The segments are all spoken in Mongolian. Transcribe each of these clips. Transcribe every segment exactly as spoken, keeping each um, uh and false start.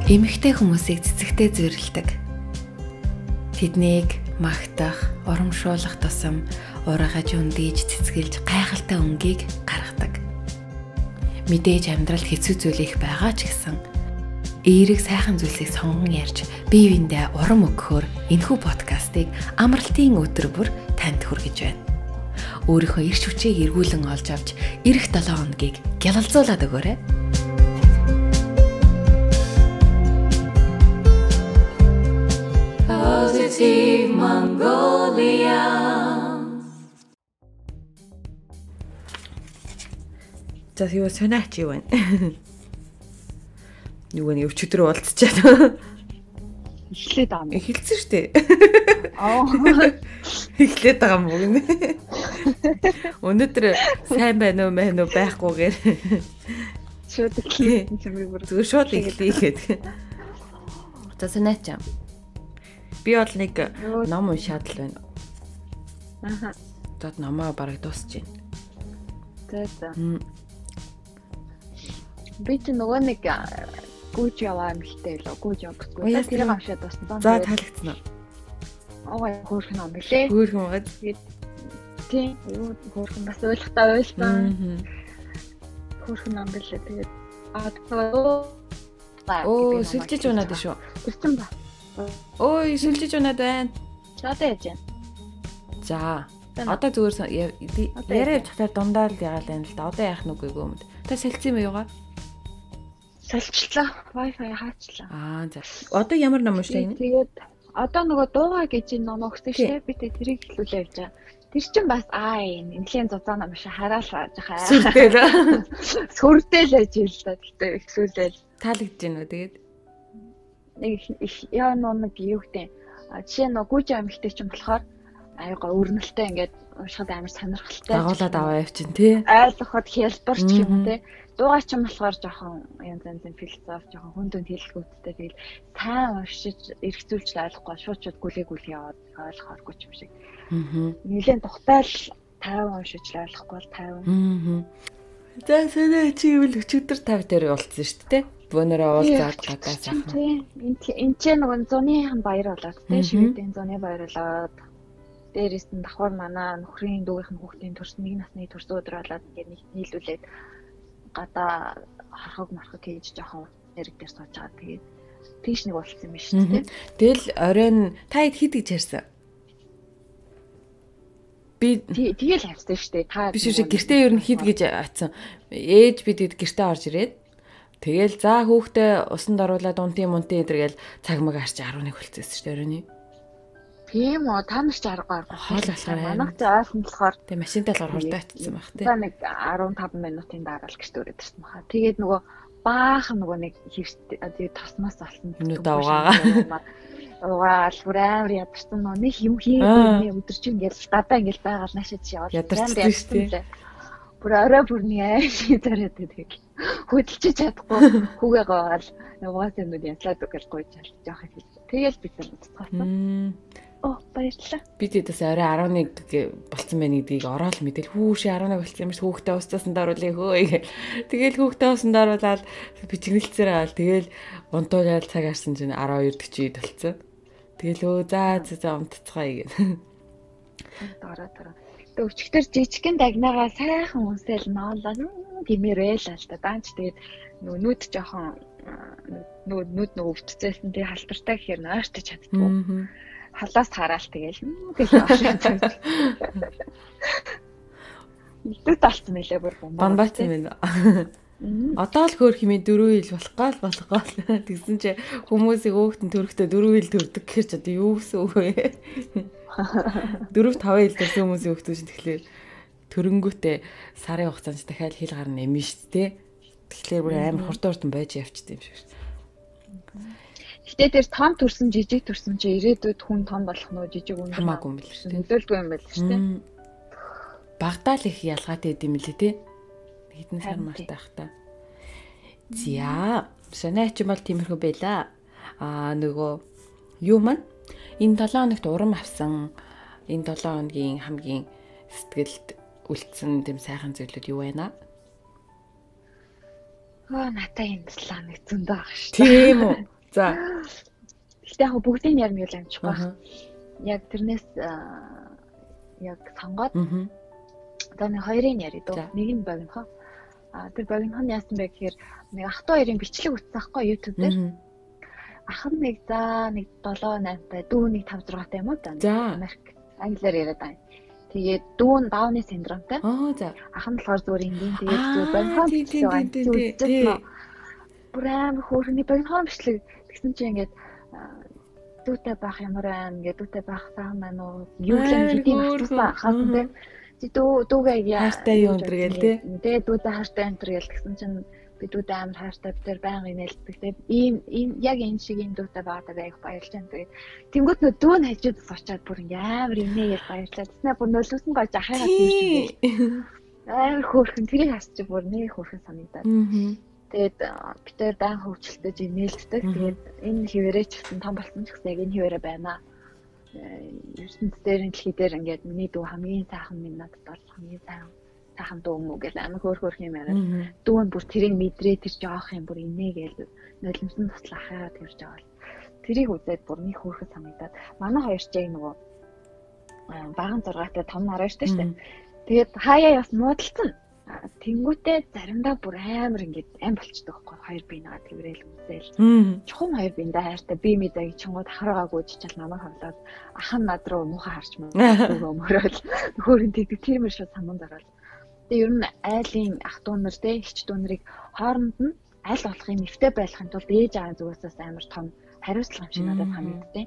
Эмэгтэй хүмүүсийг цэцэгтэй зүйрлдэг. Тэднийг магтах, урамшуулах тусам урагаж үндийж цэцгэлж гайхалтай өнгийг гаргадаг. Мэдээж амьдралд хэцүү зүйл их байгаа ч гэсэн эерэг сайхан зүйлсийг сонгон ярьж бие биендээ урам өгөхөөр энэхүү подкастыг амралтын өдөр бүр танд хүргэж байна. Өөрийнхөө эрч хүчийг эргүүлэн олж авч ирэх долоо хоногийг гялалзуулаад өгөөрэй. Positive Mongolia. За юу сонаач юу вэ? Юу нэг өчигдөр уулзчаад. Эхлээд байгаа юм. Эхэлсэн шүү дээ. Аа. Эхлээд байгаа юм уу? Өнөөдөр сайн байна уу, мэн үү байхгүйгээр. Шууд эхлэе. Зүгээр шууд эхлэе гэдэг. За сонаач. Би бол нэг ном уншаад л байна. Аха. Зод номоо бараг дуусч байна. За. Би ч нөгөө нэг гүйж яваа мэлтэй лөө гүйж явахгүй. Тэр авшаад басна. За таалагдсан уу? Аа хөөрхөн ном билээ. Хөөрхөн байгаа. Тийм. Юу хөөрхөн бас ойлгохтаа ойлсон. Хөөрхөн ном билээ. Тэгээд аа оо сүлжиж унаад шүү. Ирсэн ба. Ой, сүлжиж унаад байна. Чадаа яж байна. За. Одоо зүгээр яриа явж хатаа дундаа л ягаал байна л да. Одоо яах нүггүй гүмэд. Та салцсан юм юугаа? Салчлаа. Wi-Fi хаачлаа. Аа за. Одоо ямар ном уншаа юм? Тэгээд одоо нөгөө дуугаа гэж ном өгсөн шээ. Би тэрийг хэлүүлээ явж байгаа. Тэр чинь бас аа энэ инлийн зузаан ном шиг хараалаа жахаа. Сүрдэл. Сүрдэл аж ил да. Гэтэ ихсүүлэл. Таалагдж байна уу тэгээд? Нэг яа нэг юу гэдэг. Жишээ нь гүйж амьдтай ч юм болохоор аюугаа өрнөлтөө ингээд уншихад амар сонирхолтой. Дагуулад аваа явчин тий. Ойлгоход хэлбэрч юм тий. Дуугаа ч юм болохоор жоохон янз янзын философи жоохон хүнд хүнд хэлэлгүүдтэй тэгэл тайм уншиж эргцүүлж ойлгохгүй шууд гүлээ гүлээ яваад ойлгохооргүй ч юм шиг. Аа. Нилийн тухтайл тайм уншиж ойлгохгүй бол тайм. Аа. За санаа чи ивэл өчигдөр тав дээр уулзсан шүү дээ. Бөөнөрөө уулзаад гадаа сайхан. Энд ч нэг зуны баяр болоод тий шивэдийн зуны баяр болоод дээрээс нь давхар манаа нөхрийн дүүгийнх нь хүүхдийн төрс нэг насны төрс өдөр болоод ингээд нэг нийлүүлээд гадаа хархаг мархаг хийж жоохон нэрэг дээр сууж байгаа. Тэгээд тийш нэг уулзсан юм шүү дээ. Тэгэл оройн та хэд гэж ярьсан? Би тэгэл хайрсан шүү дээ. Та биш үү гэртээ ер нь хэд гэж атсан. Ээж бид гэртээ орж ирээд тэгэл за хүүхдээ усанд оруулаад унтын мунтын эдэргээл цаг маг арч арван нэг болчихсон шүү дээ оройны. Тийм үү та нар ч аргагүй аргагүй. Хоол болохоор манайх ч ойрхон болохоор тэг машинтай болохоор хурдан очсон байх тий. За нэг арван таван минутын дараа л гэртээ өрөөд ирсэн баха. Тэгээд нөгөө баахан нөгөө нэг хэвчээ тэгээд тасмаас олсон. Нүд авгаа. Угаал бүр ядарсан нөө нэг юм хийгээгүй өдөр чинь ингээл гадаа ингээл байгаал наашиж яваад ядарсан шүү дээ. Бүр орой бүрний айлшиг дараад байдаг. Хөдөлчих чадахгүй хүүгээ гаал угаасаа нүд янзлаад үгээл гойж чал жоох хэлсэн. Тэгэл би тэр утгаасан. Оо баярлалаа. Би тэдэс орой арван нэг болцсон байна гэдгийг ороод мэдээл хүүшээ арван нэг болцсон юм шиг хүүхдээ устаасан даруулъя хөөе. Тэгэл хүүхдээ устан даруулаад бичгнэлцээр аваад тэгэл унтуулаад цаг арсан чинь арван хоёр дэх болцсон. Тэгэл өө за за унтцгаая гэх. Дараа дараа. Тэ өчигдөр жижигхэн дагнагаа сайхан үнсэл ноолоо гэмээрээ л л та даанч тэгээд нөө нүд жоохон нөө нүд нөө өвдцээсэн тий халтартай гэхээр нойртож чаддгүй. Халаас хараал тэгэл гэх юм. Илүүд талцсан мэлээ бүр бомбон бац юм байна. Одоо л хөөх хэмээн дөрөв ил болохгүй л болохгүй л тэгсэн чи хүмүүсийг өөхтөн төрөхтэй дөрөв ил төрдөг гэхэр ч одоо юу гэсэн үг вэ? дөрөв таван ил төрсөн хүмүүсийн өөхтөн чинь тэгэхээр төрөнгөтэй сарын хугацаанд дахиад хил гарна нэмэн шүү дээ. Тэгэхээр бүр амар хурдан хурдан байж явчихдээ юм шиг шүү. Гэтэ тэр том төрсөн жижиг төрсөн чи ирээдүйд хүн том болох нь жижиг өндөр хамаагүй юм биш үү? Нөлөөлдгүй юм байл шүү дээ. Багтаал их ялгаатай гэдэм билээ те. Хэдэн сар мартай ах та. За, санаач юм бол тиймэрхүү байла. Аа нөгөө юу маань энэ долоо хоногт урам авсан энэ долоо хоногийн хамгийн сэтгэлд үлдсэн тийм сайхан зүйлүүд юу байна? Аа, натаа юм слаа нэг зөндөө баг шүү. Тийм үү? За. Гэтэ яг бүгдийг ярина гэж амжихгүй байна. Яг тэрнээс яг сонгоод одоо нэг хоёрын яри дөө. Нэг нь богинохон. А тэр богинохон яасан бэ гэхээр нэг ах トゥ хоёрын бичлэг үзсэн байхгүй YouTube дээр. Ах нь нэг за нэг долоо наймтай, дүү нэг тавь зургаатай юм уу та. Америк англиар яриад байна. Тэгээд дүү нь Дауны синдромтай. Аа за. Ах нь болохоор зүгээр ингийн тэгээд зүгээр богинохон бичлэг. Бүр амар хөөрхний богинохон бичлэг тэгсэн чинь ингээд дүүтэй байх ямар байна ингээд дүүтэй байх сайн байна уу юу л хэдийн ахсан хаасан тийм чи дүү дүүгээ яа хайртай юу өндөр гээл тий тэгээ дүүтэй хайртай өндөр гээл тэгсэн чинь би дүүтэй амар хайртай битэр байнга инээлдэг тийм ийм ийм яг энэ шиг ийм дүүтэй байгаад байг баярлж байна тэгээд тэнгуут нөө дүү нь хажууд сочаад бүр амар инээгээл баярлаад тэснэ бүр нөлөөсөн гож ахыгаа тийж үгүй амар хөөрхөн тэрийг хасч бүр нэг хөөрхөн санагдаад тэгээд битэр дан хөвчлөлтөж нээлтдэг. Тэгээд энэ хിവэрээ ч гэсэн том болсон ч гэсэн яг энэ хിവэрээ байна. ертөнцийн дээрийн дэлхий дээр ингээд миний дүү хамгийн сайхан минь надад бол хамгийн сайхан сайхан дүү мүү гэж амар хөөр хөөрх юм яриад дүү нь бүр тэрийг мэдрээ тэр жоох юм бүр инээгээл нулимсан туслахаа тэрж байгаа л тэрийг үзээд бүр нэг хөөрхөд санагдаад манай хоёр ч яг нөгөө баган зургаатай том нараа штэ штэ тэгээд хаяа бас муудалцсан тэнгүүтээ заримдаа бүр амар ингээд ам болчдөг байхгүй хоёр бие нагаа тэрэл үзэл чухам хоёр биендээ хайртай би мэдээ чингууд хараагүй чичэл намайг хавлаад ахан над руу муухай харч мөрөө мөрөөл хөөрөн тэгдэг тэр мөр шууд саман дараал тэгээ ер нь айлын ах дүү нар те эгч дүү нарыг хооронд нь аль болохын нэвтэй байхын тулд ээж аав зүгээс амар том хариуцлага юм шиг надад санагдтыг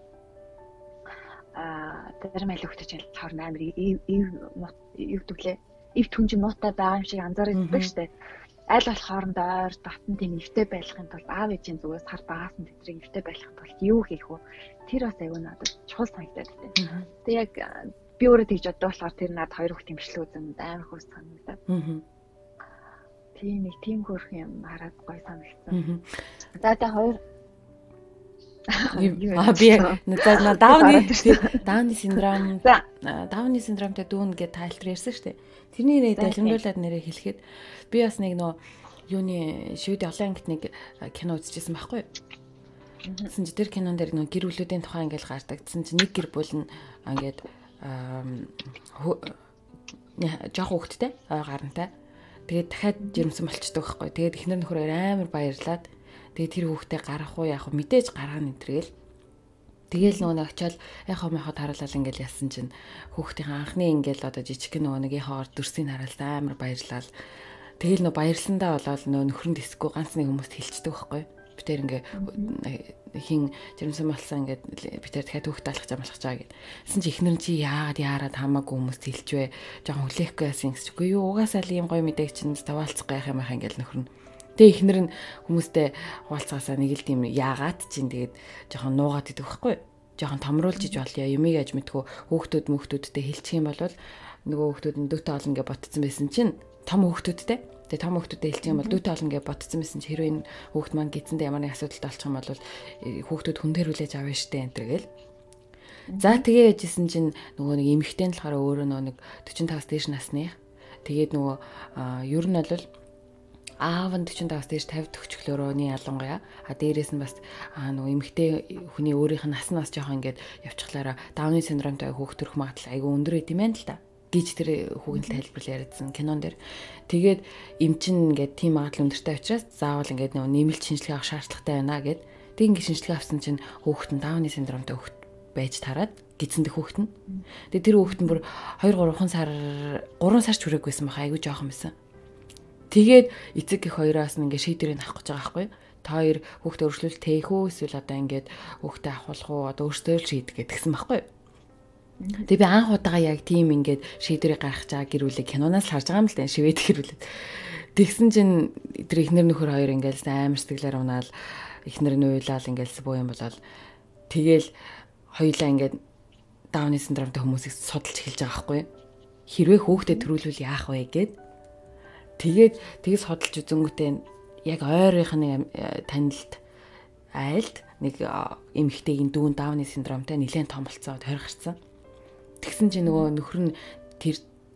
а тэр мэл өгтөж хоорон амар ив ив төглөө ив түнж нуутай байгаа юм шиг анзаардаг штэ. Аль болох хоорондоо ойр татан тийм нэвтэй байхын тулд аав ээжийн зүгээс хар багаас нь тэдрийг нэвтэй байхын тулд юу хийх вэ? Тэр бас аюу надад чухал санагдаад байна. Тэг яг би өөрөө тэгж боддог болохоор тэр надад хоёр хүүхд имшлэг үзэн амар хөөс санагдаад. Тийм нэг тийм хөрх юм хараад гой санагдсан. За та хоёр А би на Дауны Дауны синдром Дауны синдромтой дүүн гэж тайлбар ярьсан шүү дээ. Тэрний нэр далимдуулаад нэрээ хэлэхэд би бас нэг нөө юуны шивэд олон ангит нэг кино үзчихсэн байхгүй юу? Тэгсэн чи тэр кинон дээр нөө гэр бүлүүдийн тухай ингээл гардаг. Тэгсэн чи нэг гэр бүл нь ингээд жоох хүүхэдтэй ой гарантай. Тэгээд дахиад жирэмсэн болчдөг байхгүй. Тэгээд эхнэр нөхөр амар баярлаад тэгээд тэр хүүхдээ гарах уу яах вэ мэдээж гаргана энтергээл. Тэгээл нөгөө очиод яхаа махад харуулал ингээл яасан чинь хүүхдийн анхны ингээл одоо жижиг нөгөө нэг яхаар дүрсийг хараалт амар баярлал. Тэгээл нөгөө баярлсандаа болоод нөгөө нөхрөнд хэсгүй ганц нэг хүмүүст хэлцдэг байхгүй. Би тэр ингээ хин жирэмсэн болсон ингээд би тэр дахиад хүүхдээ алхаж амлах чаа гэд. Тэсэн чи эхнэр чи яагаад яарад хамаагүй хүмүүст хэлчихвэ. Жохон хүлээхгүй яасан гэсэн чи үгүй юу угаасаа л ийм гоё мэдээг чинь таваалцах гайх юм ах ингээл нөхөр нь. Тэгээ эхнэр нь хүмүүстэй хуваалцаасаа нэг л тийм яагаад чинь тэгээд жоохон нуугаад идэх байхгүй жоохон томруулж иж болё юмыг аж мэдгүй хүүхдүүд мөхтүүдтэй хэлчих юм бол нөгөө хүүхдүүд нь дүүтэй олон гэж ботцсон байсан чинь том хүүхдүүдтэй тэгээ том хүүхдүүдтэй хэлчих юм бол дүүтэй олон гэж ботцсон байсан чинь хэрвээ хүүхд маань гидсэндээ ямар нэг асуудалтай болчих юм бол хүүхдүүд хүн дээр хүлээж авна штэ энэ төр гэл. За тэгээ яжсэн чинь нөгөө нэг эмэгтэй нь болохоор өөрөө нөгөө нэг forty five дээш насны тэгээд нөгөө ер нь бол аав нь forty five дээш fifty төгчглөөрөөний ялангуяа а дээрээс нь бас нөгөө эмэгтэй хүний өөрийнх нь наснаас жоохон ингээд явчихлаараа Дауны синдромтой хүүхд төрөх магадлал айгүй өндөр байт юм байна л да гэж тэр хүүгийн тайлбарлал яриадсан кинон дээр. Тэгээд эм чин ингээд тийм магадлал өндөртэй учраас заавал ингээд нөгөө нэмэлт шинжилгээ авах шаардлагатай байна гэд. Тэг ингээд шинжилгээ авсан чинь хүүхэд нь Дауны синдромтой хүүхэд байж тараад гидсэндэх хүүхэд нь. Тэгээд тэр хүүхэд нь бүр two three сар three сарч хүрээгүйсэн баха айгүй жоохон байсан. Тэгээд эцэг их хоёроос нь ингээд шийдвэрийг авах гэж байгаа байхгүй. Та хоёр хүүхдээ өршлүүлэлт тээх үү эсвэл одоо ингээд хүүхдээ авахлах уу одоо өөрсдөө л шийдэх гэдгсэн байхгүй. Тэгээ би анх удаага яг тийм ингээд шийдвэрийг гаргах чагаа гэрүүлээ киноноос л харж байгаа юм л да шивэд гэрүүлээд. Тэгсэн чинь тэр эхнэр нөхөр хоёр ингээд амар сэтгэлээр унаал эхнэр нь уйлал ингээд буу юм болол тэгээл хоёулаа ингээд Дауны синдромтой хүмүүсийг судалж эхэлж байгаа байхгүй. Хэрвээ хүүхдээ төрүүлвэл яах вэ гэд. Тэгээд тэгээс судалж үзэнгүүтээ яг ойрынх нь танилд айлд нэг эмэгтэйгийн дүүн Дауны синдромтой нэлээд том болцоод хоригдсан. Тэгсэн чинь нөгөө нөхөр нь тэр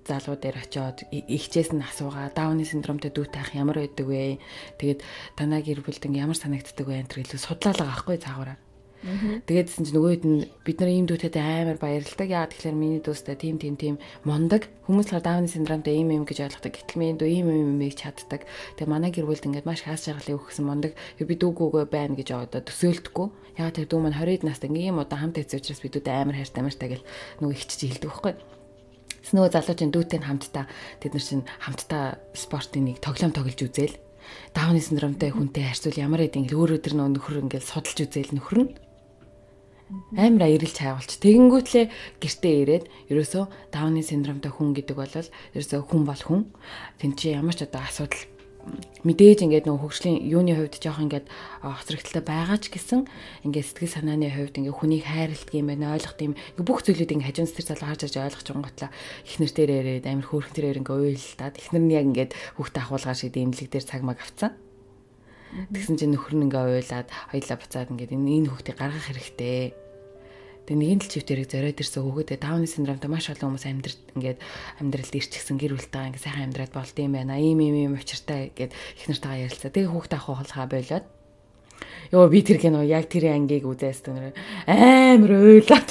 залуу дээр очиод ихчээс нь асуугаа Дауны синдромтой дүүтэй ах ямар байдаг вэ? Тэгээд танаа гэр бүлд ингээ ямар санагддаг вэ энэ гэлээ судлаалаа аахгүй цаагаараа. Тэгээдсэн чинь нөгөөд нь бид нар ийм дүүтэд амар баярлалдаг. Яа тэгэхээр миний дүүстэй тийм тийм тийм мундаг. Хүмүүс л Дауны синдромтой ийм юм гэж ойлгодог. Гэтэл миний дүү ийм юм юмыг чаддаг. Тэгээ манай гэр бүлд ингээд маш хаас жаргалыг өгсөн мундаг. Би дүүгөөгөө байна гэж одоо төсөөлдөхгүй. Яа тэр дүү маань двадцать настай ингээ ийм удаа хамт хэвчээ учраас би дүүтэй амар хайртай мартай гэл нөгөө ихчиж хэлдэг байхгүй. Нөгөө залуучийн дүүтэй нь хамтдаа тэд нар чинь хамтдаа спортын нэг тоглоом тоглож үзээл. Дауны синдромтой хүнтэй харьцуул ямар эд ингээ өөрөө тэр нөхөр ингээ судалж үзээл нөхөр нь амар аярилж хайгуулч. Тэгэнгүүтлээ гэртээ ирээд ерөөсөө Дауны синдромтой хүн гэдэг бол ерөөсөө хүн бол хүн. Тэн чи ямар ч одоо асуудал мэдээж ингээд нөгөө хөгжлийн юуны хувьд жоох ингээд хоцрогдолтой байгаа ч гэсэн ингээд сэтгэл санааны хувьд ингээд хүнийг хайрладаг юм байна, ойлгох юм. Бүх зүйлүүд ингээд хажуун сэтгэл залуу харж харж ойлгож байгаа готлаа ихнэр дээр ирээд амар хөөрхөн тэрээр ингээд уйлтаад ихнэр нь яг ингээд хүүхдээ ахуулгаар шиг дэмлэг дээр цаг маг авцсан. Тэгсэн чинь нөхөр нь ингээ уйлаад хоёлаа буцаад ингээ энэ хүүхдийг гаргах хэрэгтэй. Тэгээ нэгэн л чивтэрийг зориод ирсэн хүүхдээ Дауны синдромтой маш олон хүмүүс амьдрал ингээд амьдралд ирчихсэн гэр бүлтэйгээ ингээ сайхан амьдраад болд юм байна. Ийм ийм ийм учиртай гэд их нартайгаа ярилцаа. Тэгээ хүүхдээ ахуулахаа болоод ёо би тэр гэнэ яг тэр ангийг үзээс тэр амар уйлаад.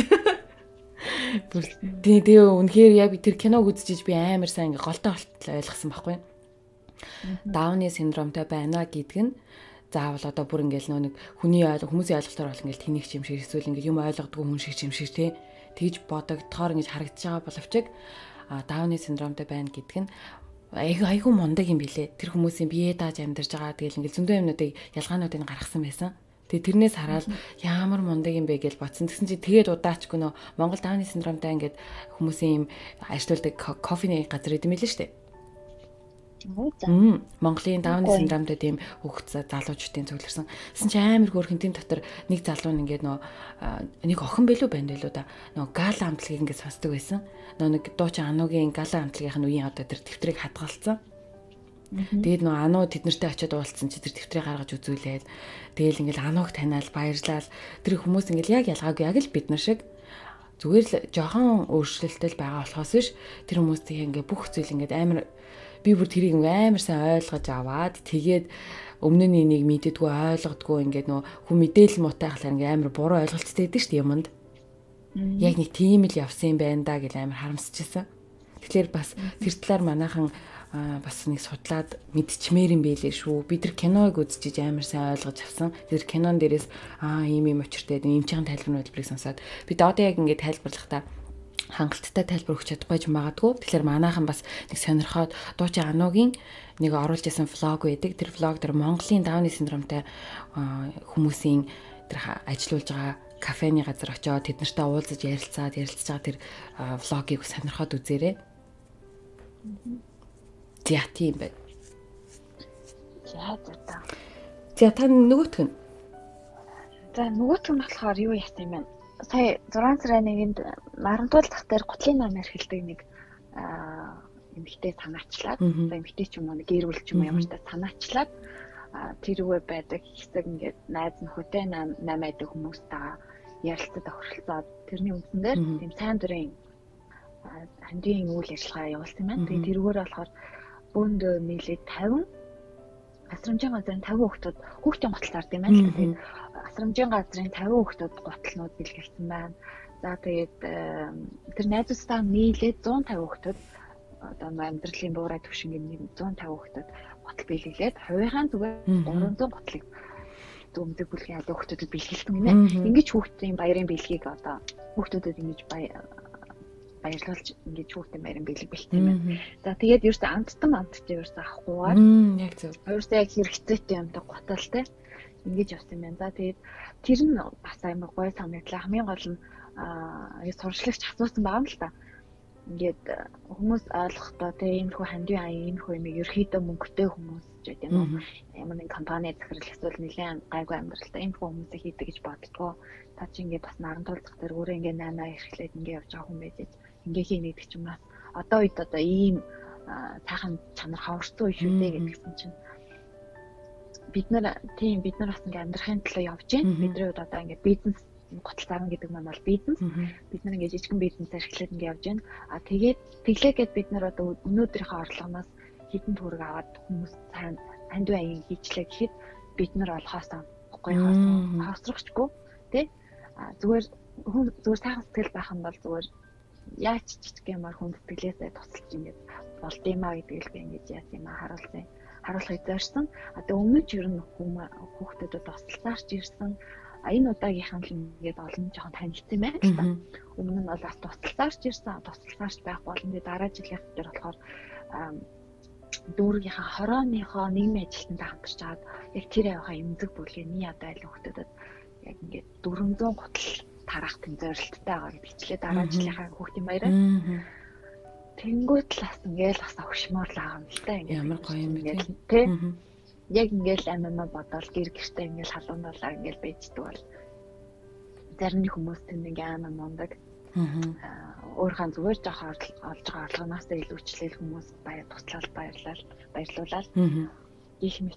Тэгээ тэгээ үнэхээр яг тэр киног үзчихэж би амар сайн ингээ голтой голтой ойлгосон байхгүй. Дауны синдромтой байна гэдэг нь заавал одоо бүр ингээл нөө нэг хүний ойлго хүмүүсийн ойлголтоор бол ингээл тэнийх юм шиг эсвэл ингээл юм ойлгодгүй хүн шиг юм шиг тий тэгж бодогдохоор ингэж харагдаж байгаа боловч Дауны синдромтой байна гэдэг нь айгүй айгүй мундаг юм билэ. Тэр хүмүүсийн бие дааж амьдарч байгаа тэгэл ингээл зөндөө юмнуудыг ялгаануудыг гаргасан байсан. Тэгээ тэрнээс хараад ямар мундаг юм бэ гэж бодсон. Тэгсэн чи тэгээд удаачгүй нөө Монгол Дауны синдромтой ингээд хүмүүсийн юм ажилтдаг кофений газар идэм билээ штэ. Монголын Дауны синдромтой тийм хүүхэд залуучдын цугларсан. Гэсэн чи амар хөөрхөн тийм дотор нэг залуу нь ингээд нөө нэг охин байлуу байна байлуу да. Нөө гала амтлагийг ингээд сонсдог байсан. Нөө нэг дуучин Анугийн гала амтлагийн үеийн одоо тэр тэмдрийг хадгалсан. Тэгээд нөө Ану тэд нартэй очиод уулзсан чи тэр тэмдрийг гаргаж үзүүлээд тэгээл ингээд Ануг таниал баярлал тэр хүмүүс ингээд яг ялгаагүй яг л бид нар шиг зүгээр л жоохон өөрчлөлтөл байгаа болохоос биш тэр хүмүүс тийм ингээд бүх зүйл ингээд амар би бүр тэрийг амар сайн ойлгож аваад тэгээд өмнө нь энийг мэддэггүй ойлгодгүй ингээд нөө хүн мэдээлэл муутай хахлаар ингээд амар буруу ойлголттой байдаг шүү дээ юмд. Яг нэг тийм л явсан юм байна да гэж амар харамсчихсан. Тэгэхээр бас тэр талаар манайхан бас нэг судлаад мэдчмээр юм байлээ шүү. Би тэр киног үзчихэж амар сайн ойлгож авсан. Тэр кинон дээрээс аа ийм юм учиртай юм чихэн тайлбар хэлбэрийг сонсоод би одоо яг ингээд тайлбарлахдаа хангалттай тайлбар өгч чадахгүй ч магадгүй. Тэгэхээр манайхан бас нэг сонирхоод дуучин Анугийн нэг оруулж исэн влог байдаг. Тэр влог дээр Монголын Дауны синдромтой хүмүүсийн тэр ажиллаулж байгаа кафений газар очиод тэд нартай уулзаж ярилцаад ярилцж байгаа тэр влогийг сонирхоод үзээрэй. За тийм бай. За за та. За та нөгөөх нь. За нөгөөх нь болохоор юу яасан юм бэ? Сая зургаан сарын нэгэнд Нарантуул дахь дээр гутлын ном ярихэлдэг нэг эмэгтэй санаачлаад одоо эмэгтэй ч юм уу гэр бүл ч юм уу ямар ч та санаачлаад тэрүүгээ байдаг хэсэг ингээд найз нөхөдөө намайдаг хүмүүстэй ярилцаад тохиролцоод тэрний үндсэн дээр тийм сайн дурын хандийн үйл ажиллагаа явуулсан байна. Тэгээд тэрүүгээр болохоор бөөндөө нийлээд тавин асрамжийн газрын тавин хүүхдүүд хүүхдийн гутал зард юм байна л тэгээд асрамжийн газрын тавин хүүхдүүд гуталнууд бэлгэлсэн байна. За тэгээд тэр найзуудтай нийлээд зуун тавин хүүхдүүд одоо амьдралын буурай төвшингийн нэг зуун тавин хүүхдүүд гутал бэлгэлээд хувийнхаа зүгээр гурван зуун гутлыг зөвмдөг бүлгийн аль хүүхдүүдэд бэлгэлсэн гинэ. Ингэж хүүхдийн баярын бэлгийг одоо хүүхдүүдэд ингэж баярлуулж ингэж хүүхдийн баярын бэлэг бэлтсэн юм байна. За тэгээд ерөөсөө амттан амтттай ерөөсөө авахгүйгээр яг зөв. Ерөөсөө яг хэрэгцээтэй юмтай гуталтай ингэж явсан юм байна. За тэгээд тэр нь бас амар гоё санагдлаа. Хамгийн гол нь аа сурчлагч асуусан байгаа юм л та. Ингээд хүмүүс ойлгохдоо тийм иймэрхүү хандив аяа иймэрхүү юм ерөөхдөө мөнгөтэй хүмүүс ч гэдэг юм уу. Ямар нэг компани захирал эсвэл нэлээд гайгүй амьдралтай иймэрхүү хүмүүсийг хийдэг гэж боддгоо. Та чи ингээд бас Нарантуул дахь дээр өөрөө ингээд наймаа эрхлээд ингээд явж байгаа хүн байж ингээ хийнэ гэдэг ч юм бас одоо үед одоо ийм цаахан чанар хаварсан үе шүү дээ гэдгсэн чинь бид нар тийм бид нар бас ингээ амьдрахын төлөө явж байна. Бидний хувьд одоо ингээ бизнес Готл зарна гэдэг маань бол бизнес. Бид нар ингээд жижигхэн бизнес ашиглаад ингээд явж байна. А тэгээд тэглээгээд бид нар одоо өнөөдрийнхөө орлогоноос хэдэн төгрөг аваад хүмүүс сайн хандив аян хийчлээ гэхэд бид нар бол хоосон гоё хоосон хоосрохчгүй тий. А зүгээр хүн зүгээр сайхан сэтгэл байх юм бол зүгээр яаж жижиг юмар хүн сэтгэлээсээ тусалж ингээд болд юм а гэдэг л би ингээд яа юм а харуулсан. Харуулахыг зорьсон. А тэгээ өмнө ч ер нь хүүхдүүдэд тусалцаарч ирсэн. А энэ удаагийнхан л ингээд олон жоохон танилцсан байна л та. Өмнө нь бол бас тусалцаарч ирсэн. Тусалцаарч байх болно. Тэгээ дараа жилийн дээр болохоор дүүргийнхаа хорооныхоо нийгмийн ажилтнтай хамтарч аваад яг тэр явахаа эмзэг бүлгийн одоо айл хүүхдүүдэд яг ингээд дөрвөн зуун гутал тарах тэм зорилттой байгаа гэдэг чилээ дараа жилийнхаа хүүхдийн баяраа. Тэнгүүд л бас ингээл бас огшмоор л байгаа юм л та ингээд ямар гоё юм бэ тий. Яг ингээл амима бодоол гэр гэртээ ингээл халуунуулаа ингээл байждаг бол зарим хүмүүс тэнд ингээл амин мундаг. Аа өөрхөн зүгээр жоох олж байгаа орлогоноос илүүчлээл хүмүүс баяр туслал баярлал баярлуулаад их мэт.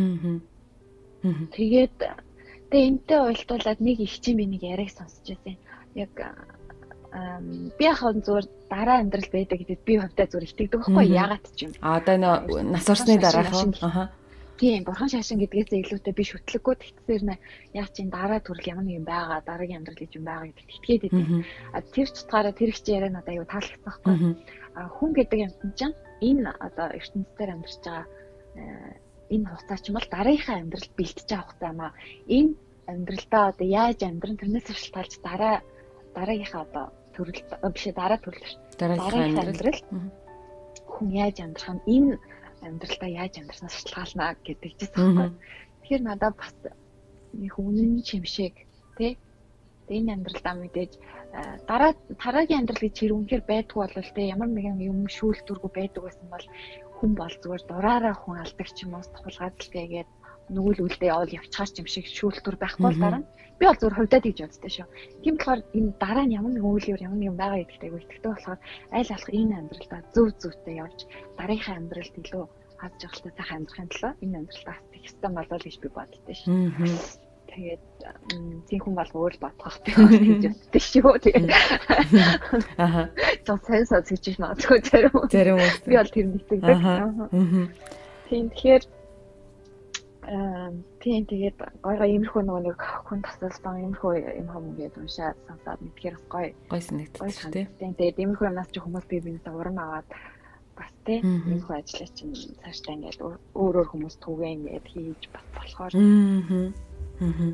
Тэгээд тэгээ энтэй уйлтуулаад нэг их чинь би нэг яриаг сонсч байсан. Яг би яхаа зүгээр дараа амьдрал байдаг гэдэг би хувьдаа зүгээр итгэдэг байхгүй яагаад ч юм. А одоо нөө нас орсны дараах аа. Тийм бурхан шашин гэдгээсээ илүүтэй би шүтлэггүй тэгтсээр нэ яг чинь дараа төрөл ямар нэг юм байгаа дараагийн амьдрал гэж юм байгаа гэдэгт итгээд идэв. А тэр ч утгаараа тэр их чи яриа надад аюу таалагдсан байхгүй. А хүн гэдэг юмсан чинь энэ одоо ертөнцийн амьдарч байгаа энэ хугацаа ч юм бол дараагийнхаа амьдралд бэлтэж авах таамаа энэ амьдралдаа одоо яаж амьдран тэрнээс шалтгаалж дараа дараагийнхаа одоо төрөл биш дараа төрөл дараагийнхаа амьдрал хүн яаж амьдрах нь энэ амьдралдаа яаж амьдрснаас шалтгаална гэдэг чинь байна. Тэгэхээр надад бас нэг үнэн чимшээг тий. Энэ амьдралдаа мэдээж дараа дараагийн амьдрал гэж хэрэг үнэхээр байдгүй болвол тий ямар нэгэн юм шүүлтүргүй байдаг байсан бол хүн бол зүгээр дураараа хүн алдаг ч юм уу тохолгаад л тэгээд нүгэл үлдээ явал явчихаач юм шиг шүүлтүр байхгүй л дараа нь би бол зүгээр хувьдаа тэгж боддоо шүү. Тийм болохоор энэ дараа нь ямар нэгэн үйл явдал ямар нэгэн байгаа гэдэгтэй итгэдэг болохоор аль болох энэ амьдралдаа зөв зөвтэй явж дараагийнхаа амьдралд илүү хавж явахтай сайхан амьдрахын тулд энэ амьдралдаа тех систем болов гэж би боддоо шүү. Тэгээд тийм хүн бол өөр бодох би гэж боддоо шүү. Тэгээд аа зөв сайн сайн гэж магадгүй зарим зарим би бол тэр нэгтгэдэг. Тийм тэгэхээр тийм тэгээд гоё гоё иймэрхүү нөгөө нэг хүн тасалсан иймэрхүү юм хам ингээд уншаад сонсоод мэдхээр бас гоё гоё санагдчих тий. Тэгээд иймэрхүү юмнаас ч хүмүүс би биенээ урам аваад бас тий иймэрхүү ажлаа чинь цаашдаа ингээд өөр өөр хүмүүс түгээ ингээд хийж бас болохоор аа аа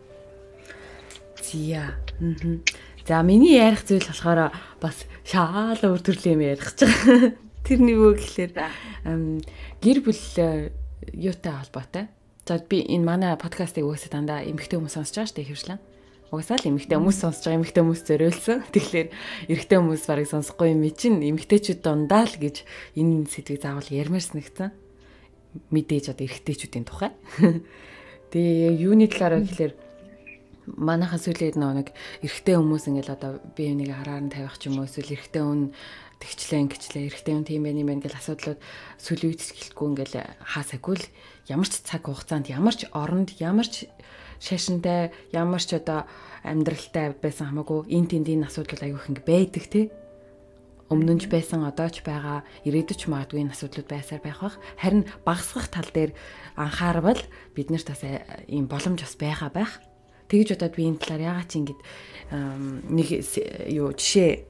зя аа за миний ярих зүйл болохоор бас шаал өөр төрлийн юм ярих гэж байгаа. Тэрний юу гэхэлэр гэр бүл юутай холбоотой. За би энэ манай подкастыг уусаа дандаа эмэгтэй хүмүүс сонсож байгаа шүү дээ хөвшлэн. Уусаа л эмэгтэй хүмүүс сонсож байгаа эмэгтэй хүмүүс зориулсан. Тэгэхээр эрэгтэй хүмүүс барыг сонсохгүй юм чинь эмэгтэйчүүд дундаа л гэж энэ сэдвийг заавал ярмаар санагдсан. Мэдээж одоо эрэгтэйчүүдийн тухай. Тэгээ юуны талаараа гэхэлэр манайхаа сүүлээд нэг эрэгтэй хүмүүс ингээл одоо би энийг хараар нь тавих ч юм уу эсвэл эрэгтэй хүн тэгчлээ ингэчлээ эрэгтэй хүн тийм байх юм байна гэл асуудлууд сүүлийн үед эхлэхгүй ингээл хаасаагүй л ямар ч цаг хугацаанд ямар ч оронд ямар ч шашинтай ямар ч одоо амьдралтай байсан хамаагүй энэ тэнд энэ асуудал аягүй их ингэ байдаг тий. Өмнө нь ч байсан одоо ч байгаа ирээдүйч магадгүй энэ асуудлууд байсаар байх бах. Харин багасгах тал дээр анхаарвал бид нарт бас ийм боломж бас байгаа байх. Тэгж удаад би энэ талаар яагаад ч ингэж нэг юу жишээ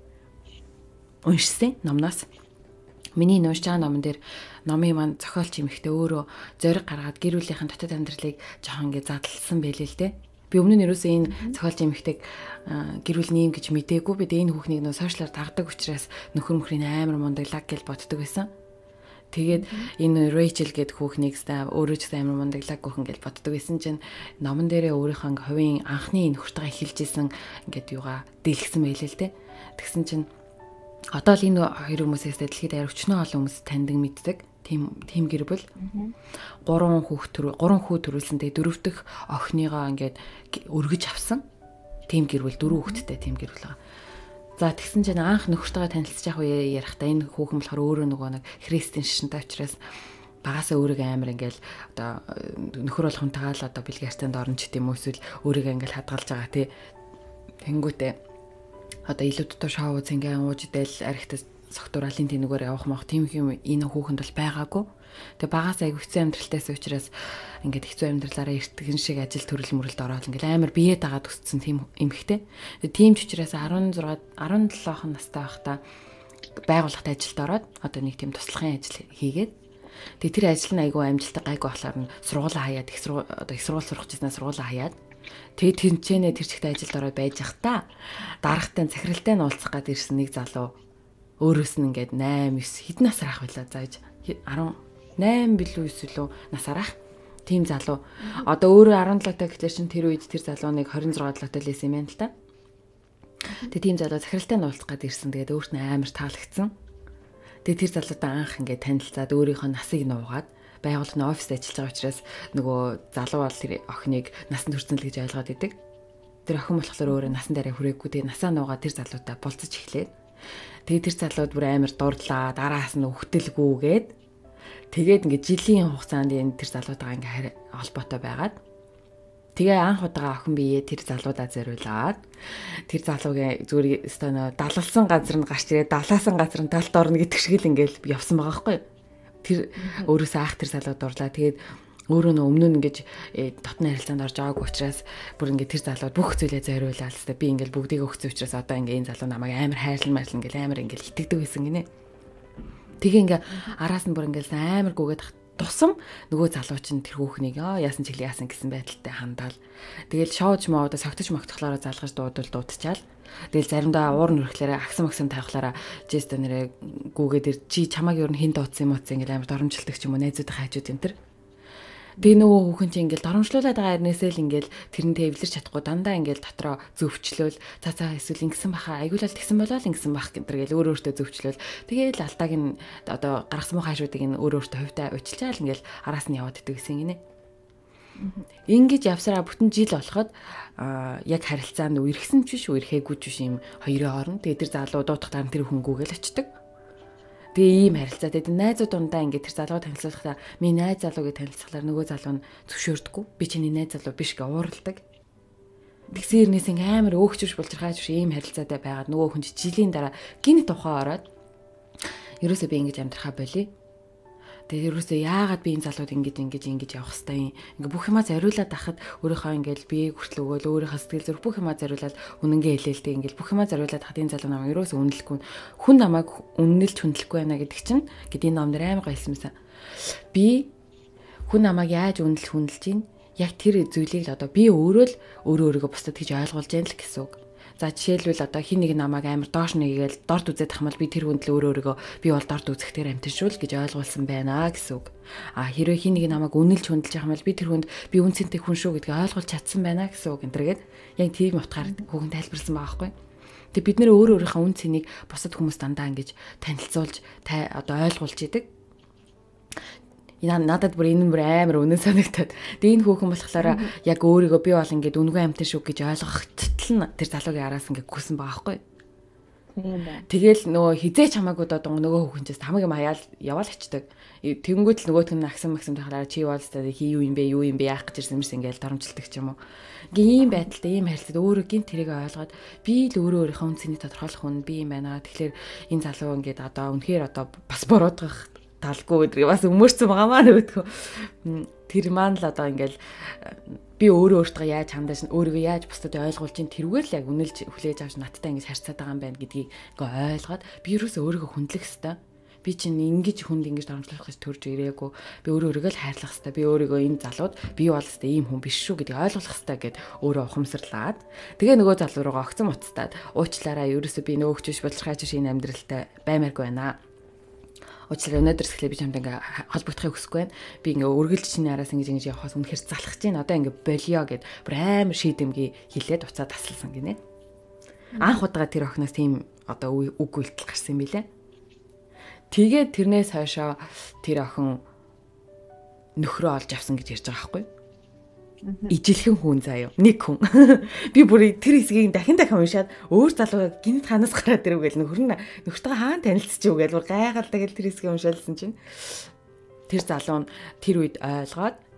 уншсан номноос. Миний уншиж байгаа номон дээр номын маань зохиолч эмэгтэй өөрөө зориг гаргаад гэр бүлийнхэн дотоод амьдралыг жоохон ингэ задлсан байлээ л дээ. Би өмнө нь ерөөсөө энэ зохиолч эмэгтэйг гэр бүлийн юм гэж мдээгүй. Би энэ хүүхнийг нөө сошиалар дагдаг учраас нөхөр мөхрийн амар мундаг лаг гэж боддог байсан. Тэгээд энэ Rachel гэдэг хүүхнийг өөрөө ч амар мундаг лаг гөхөн гэж боддог байсан чинь номон дээрээ өөрийнхөө хувийн анхны нөхөртөө эхэлж исэн ингээд юугаа дэлгэсэн байлээ л дээ. Тэгсэн чинь одоо л энэ хоёр хүмүүсээс дэлхийд аяар өчнөө олон хүмүүс таньдаг мэддэг. Тим тим гэр бүл. гурван хүүхд төр гурван хүү төрүүлсэн. Тэгээ дөрөв дэх охиныгоо ингээд өргөж авсан. Тим гэр бүл дөрөв хүүхэдтэй тим гэр бүл байгаа. За тэгсэн чинь анх нөхөртөө танилцж явах үе ярихдаа энэ хүүхэн болохоор өөрөө нөгөө нэг христийн шашинтай учраас багасаа өөрийгөө амар ингээл одоо нөхөр болох хүнтэйгээ л одоо бэлгэртэнд орно ч гэдэм үү эсвэл өөрийгөө ингээл хадгалж байгаа тий. Тэнгүүтээ одоо илүү дотоо шоу зингээ ууж идэл архитас согтууралын тэнүүгээр явах мах тийм юм энэ хүүхэнд бол байгаагүй. Тэгээ багаас аяг хэцүү амьдралтайс учраас ингээд хэцүү амьдралаараа эртгэн шиг ажил төрөл мөрөлд ороод ингээд амар бие дагаад өссөн тийм эмэгтэй. Тэгээ тийм ч учраас арван зураг арван долоо настай байхдаа байгууллагт ажилд ороод одоо нэг тийм туслахын ажил хийгээд тэгээ тэр ажил нь айгүй амжилттай гайгүй болохоор нь сургуулаа хаяад их сургууль одоо их сургууль сурах гэснээр сургуулаа хаяад тэгээ тэнцэнэ тэр чигт ажилд ороод байж захта дарагтай захиралтай нь уулзах гээд ирсэн нэг залуу өөрөөс нь ингээд восемь девять хэдэн насаар ах байлаа зааж десемь билүү эсвэл насаар ах тийм залуу одоо өөрөө арван долоотой гэхлээр чинь тэр үед тэр залуу нэг двадцать шесть долоотой лээс юм байна л та. Тэгээ тийм залуу захиралтай нь уулзах гээд ирсэн. Тэгээд өөрт нь амар таалагдсан. Тэгээ тэр залуутай анх ингээд танилцаад өөрийнхөө насыг нуугаад байгууллагын оффист ажиллаж байгаа учраас нөгөө залуу бол тэр охиныг насанд хүрсэн л гэж ойлгоод идэг. Тэр охин болохоор өөрөө насан дараа хүрээгүй. Тэгээ насаа нуугаад тэр залуутай болцож эхлээд. Тэгээ тэр залууд бүр амар дурдлаа. Дараас нь өгтөлгүйгээд тэгээд ингээд жилийн хугацаанд энэ тэр залуутайгаа ингээд холбоотой байгаад тэгээ анх удаага охин бие тэр залуудаа зориулаад тэр залуугийн зүгээр өстөнө далалсан газар нь гарч ирээд далаасан газар нь талд орно гэдэг шиг л ингээд явсан байгаа байхгүй. Тэр өөрөөсөө ах тэр залууд дурлаа. Тэгээд өөрөө нөө өмнө нь ингээд дотны харилцаанд орж байгаагүй учраас бүр ингээд тэр залууд бүх зүйлээ зориулаад л та би ингээд бүгдийг өгсөн учраас одоо ингээд энэ залуу намайг амар хайрлан марлан ингээд амар ингээд итгэдэг байсан гинэ. Тэгээ ингээд араас нь бүр ингээд амар гүгээд тусам нөгөө залуу чинь тэр хүүхнийг аа яасан чиглэл яасан гэсэн байдалтай хандаал. Тэгэл шоуж моодо согтож могтохлоороо залгаж дуудвал дуудчихаал. Тэгэл заримдаа уур нүрхлээрээ агсан магсан тавихлаараа жест нэрээ гүгээд чи чамааг юу н хин дуудсан юм уу гэсэн амар доромжилдаг ч юм уу найзуудын хайжууд энэ төр. Тэгээ нөгөө хүүхэн чинь ингээл доромжлуулаад байгаа хэрнээсээ л ингээл тэрнтэй эвлэрч чадахгүй дандаа ингээл дотроо зөвчлөөл цаа цаа эсвэл ингэсэн баха айгуулал тэгсэн болоо л ингэсэн бах гэнтэр гэл өөр өөртөө зөвчлөөл тэгээл алтааг нь одоо гаргасан муу хайшуудыг нь өөр өөртөө хувьдаа уучлчаал ингээл араас нь яваад идэг гэсэн гинэ. Ингэж явсараа бүтэн жил болоход яг харилцаанд үерхсэн ч биш үерхээгүй ч биш юм хоёрын хооронд тэгээ тэр залуу дуудах дараа тэр хөнгүүгээл очдөг. Тэгээ ийм харилцаатай тийм найзууд дундаа ингээд тэр залуу танилцуулахдаа минь найз залуу гэж танилцуулахаар нөгөө залуу нь зөвшөөрдөггүй. Би чиний найз залуу биш гэж уурладаг. Тэгсэн хэрнээс ингээм амар өөгчөж болж байгаа ч ийм харилцаатай байгаад нөгөө хүн жилийн дараа гинт тухай ороод ерөөсөө би ингэж амьдрахаа болий. Тэгээ ерөөсөө яагаад би энэ залууд ингэж ингэж ингэж явах хэвээр юм. Ингээ бүх юмаа зориулаад ахад өөрийнхөө ингээл биеийг хүртэл өгөөл өөрийнхөө сэтгэл зүрх бүх юмаа зориулаад үнэнгээ хэлээлтэй ингээл бүх юмаа зориулаад хад энэ залуу намайг ерөөсөө үнэлэхгүй. Хүн намайг үнэлж хүндлэхгүй байна гэдэг чинь гэдэг энэ номдэр амар гайсан юмсан. Би хүн намайг яаж үнэлж хүндэлж ийн яг тэр зүйлийг л одоо би өөрөө л өөрөө өөрийгөө бусдад гэж ойлгуулж яана л гэсэн үг. За жишээлбэл одоо хин нэг намайг амар доош нэгээл дорд үзээд ахмал би тэр хүнд л өөрөө өөрийгөө би бол дорд үзэхтэй амтшгүй гэж ойлгуулсан байна гэсэн үг. А хэрвээ хин нэг намайг үнэлж хүндэлж ахмал би тэр хүнд би үнцэнтэй хүн шүү гэдгийг ойлгуулж чадсан байна гэсэн үг энтергээд яг тийм утгаар хүүхэн тайлбарсан байгаа байхгүй. Тэгээ бид нэр өөрөө өөрийнхөө үн цэнийг бусад хүмүүс дандаа ингэж танилцуулж одоо ойлгуулж идэг. Надад бүр энэ бүр амар үнэн санагтаад. Тэгээ энэ хүүхэн болохоор яг өөрийгөө би бол ингээд үнгүй амтэн шүү гэж ойлгохтол нь тэр залуугийн араас ингээд гүсэн байгаа байхгүй. Тийм байна. Тэгэл нөгөө хизээч хамаагүй доо нөгөө хүүхэн ч хамаг юм хаяал яваал очдөг. Тэнгүүд л нөгөөтг нь агсан максим тахаараа чи бол та хий юу юм бэ юу юм бэ яах гэж ирсэн мэрс ингээд доромжилдаг ч юм уу. Ингээ ийм байдалтай ийм харилцаад өөрөө гинт тэрийг ойлгоод би л өөрөө өөрийнхөө үн цэнийг тодорхойлох хүн би юм байна. Тэгэхээр энэ залуу ингээд одоо үнэхээр одоо бас бороодгах талгүй гэдэг бас өмөрцөн байгаа маа нөгөөдгөө. Тэр маань л одоо ингээл би өөрөө өөртөө яаж хандаж өөрийгөө яаж бусдад ойлгуулж ин тэрүүгээр л яг үнэлж хүлээж авч надтай ингэж харьцаад байгаа юм байна гэдгийг ингээ ойлгоод би ерөөсөө өөрийгөө хүндлэх хэвээр. Би чинь ингэж хүнд ингэж дарамтлах гэж төрж ирээгүй. Би өөрөө өөрийгөө л хайрлах хэвээр. Би өөрийгөө энэ залууд би бол хэвээр ийм хүн биш шүү гэдгийг ойлгох хэвээр гэд өөрөө ухамсарлаад. Тэгээ нөгөө залуу руугаа огцон муцтаад уучлаараа ерөөсөө би нөгөө хүчж бодлохаач шинэ амьдралтай баймааргүй байна. Уучлаарай өнөөдөр эхлээ би чамд ингээ холбогдохыг хүсэхгүй байна. Би ингээ үргэлж чиний араас ингэж ингэж явахаас үнэхээр залхаж байна. Одоо ингээ болио гэд бүр амар шийдэмгий хилээд уцаа тасласан гинэ. Анх удаа тэр охиноос тийм одоо үг үйлдэл гарсан юм билэ. Тэгээд тэрнээс хойшоо тэр охин нөхрөө олж авсан гэж ярьж байгаа байхгүй юу? Ижилхэн хүн заяа. Нэг хүн. Би бүр тэр хэсгийг дахин дахин уншаад өөр залуу гинт ханаас гараад ирэв гэл нөхөр нь нөхөртөө хаан танилцчих юу гэл бүр гайхалтай гэл тэр хэсгийг уншаалсан чинь тэр залуу нь тэр үед ойлгоод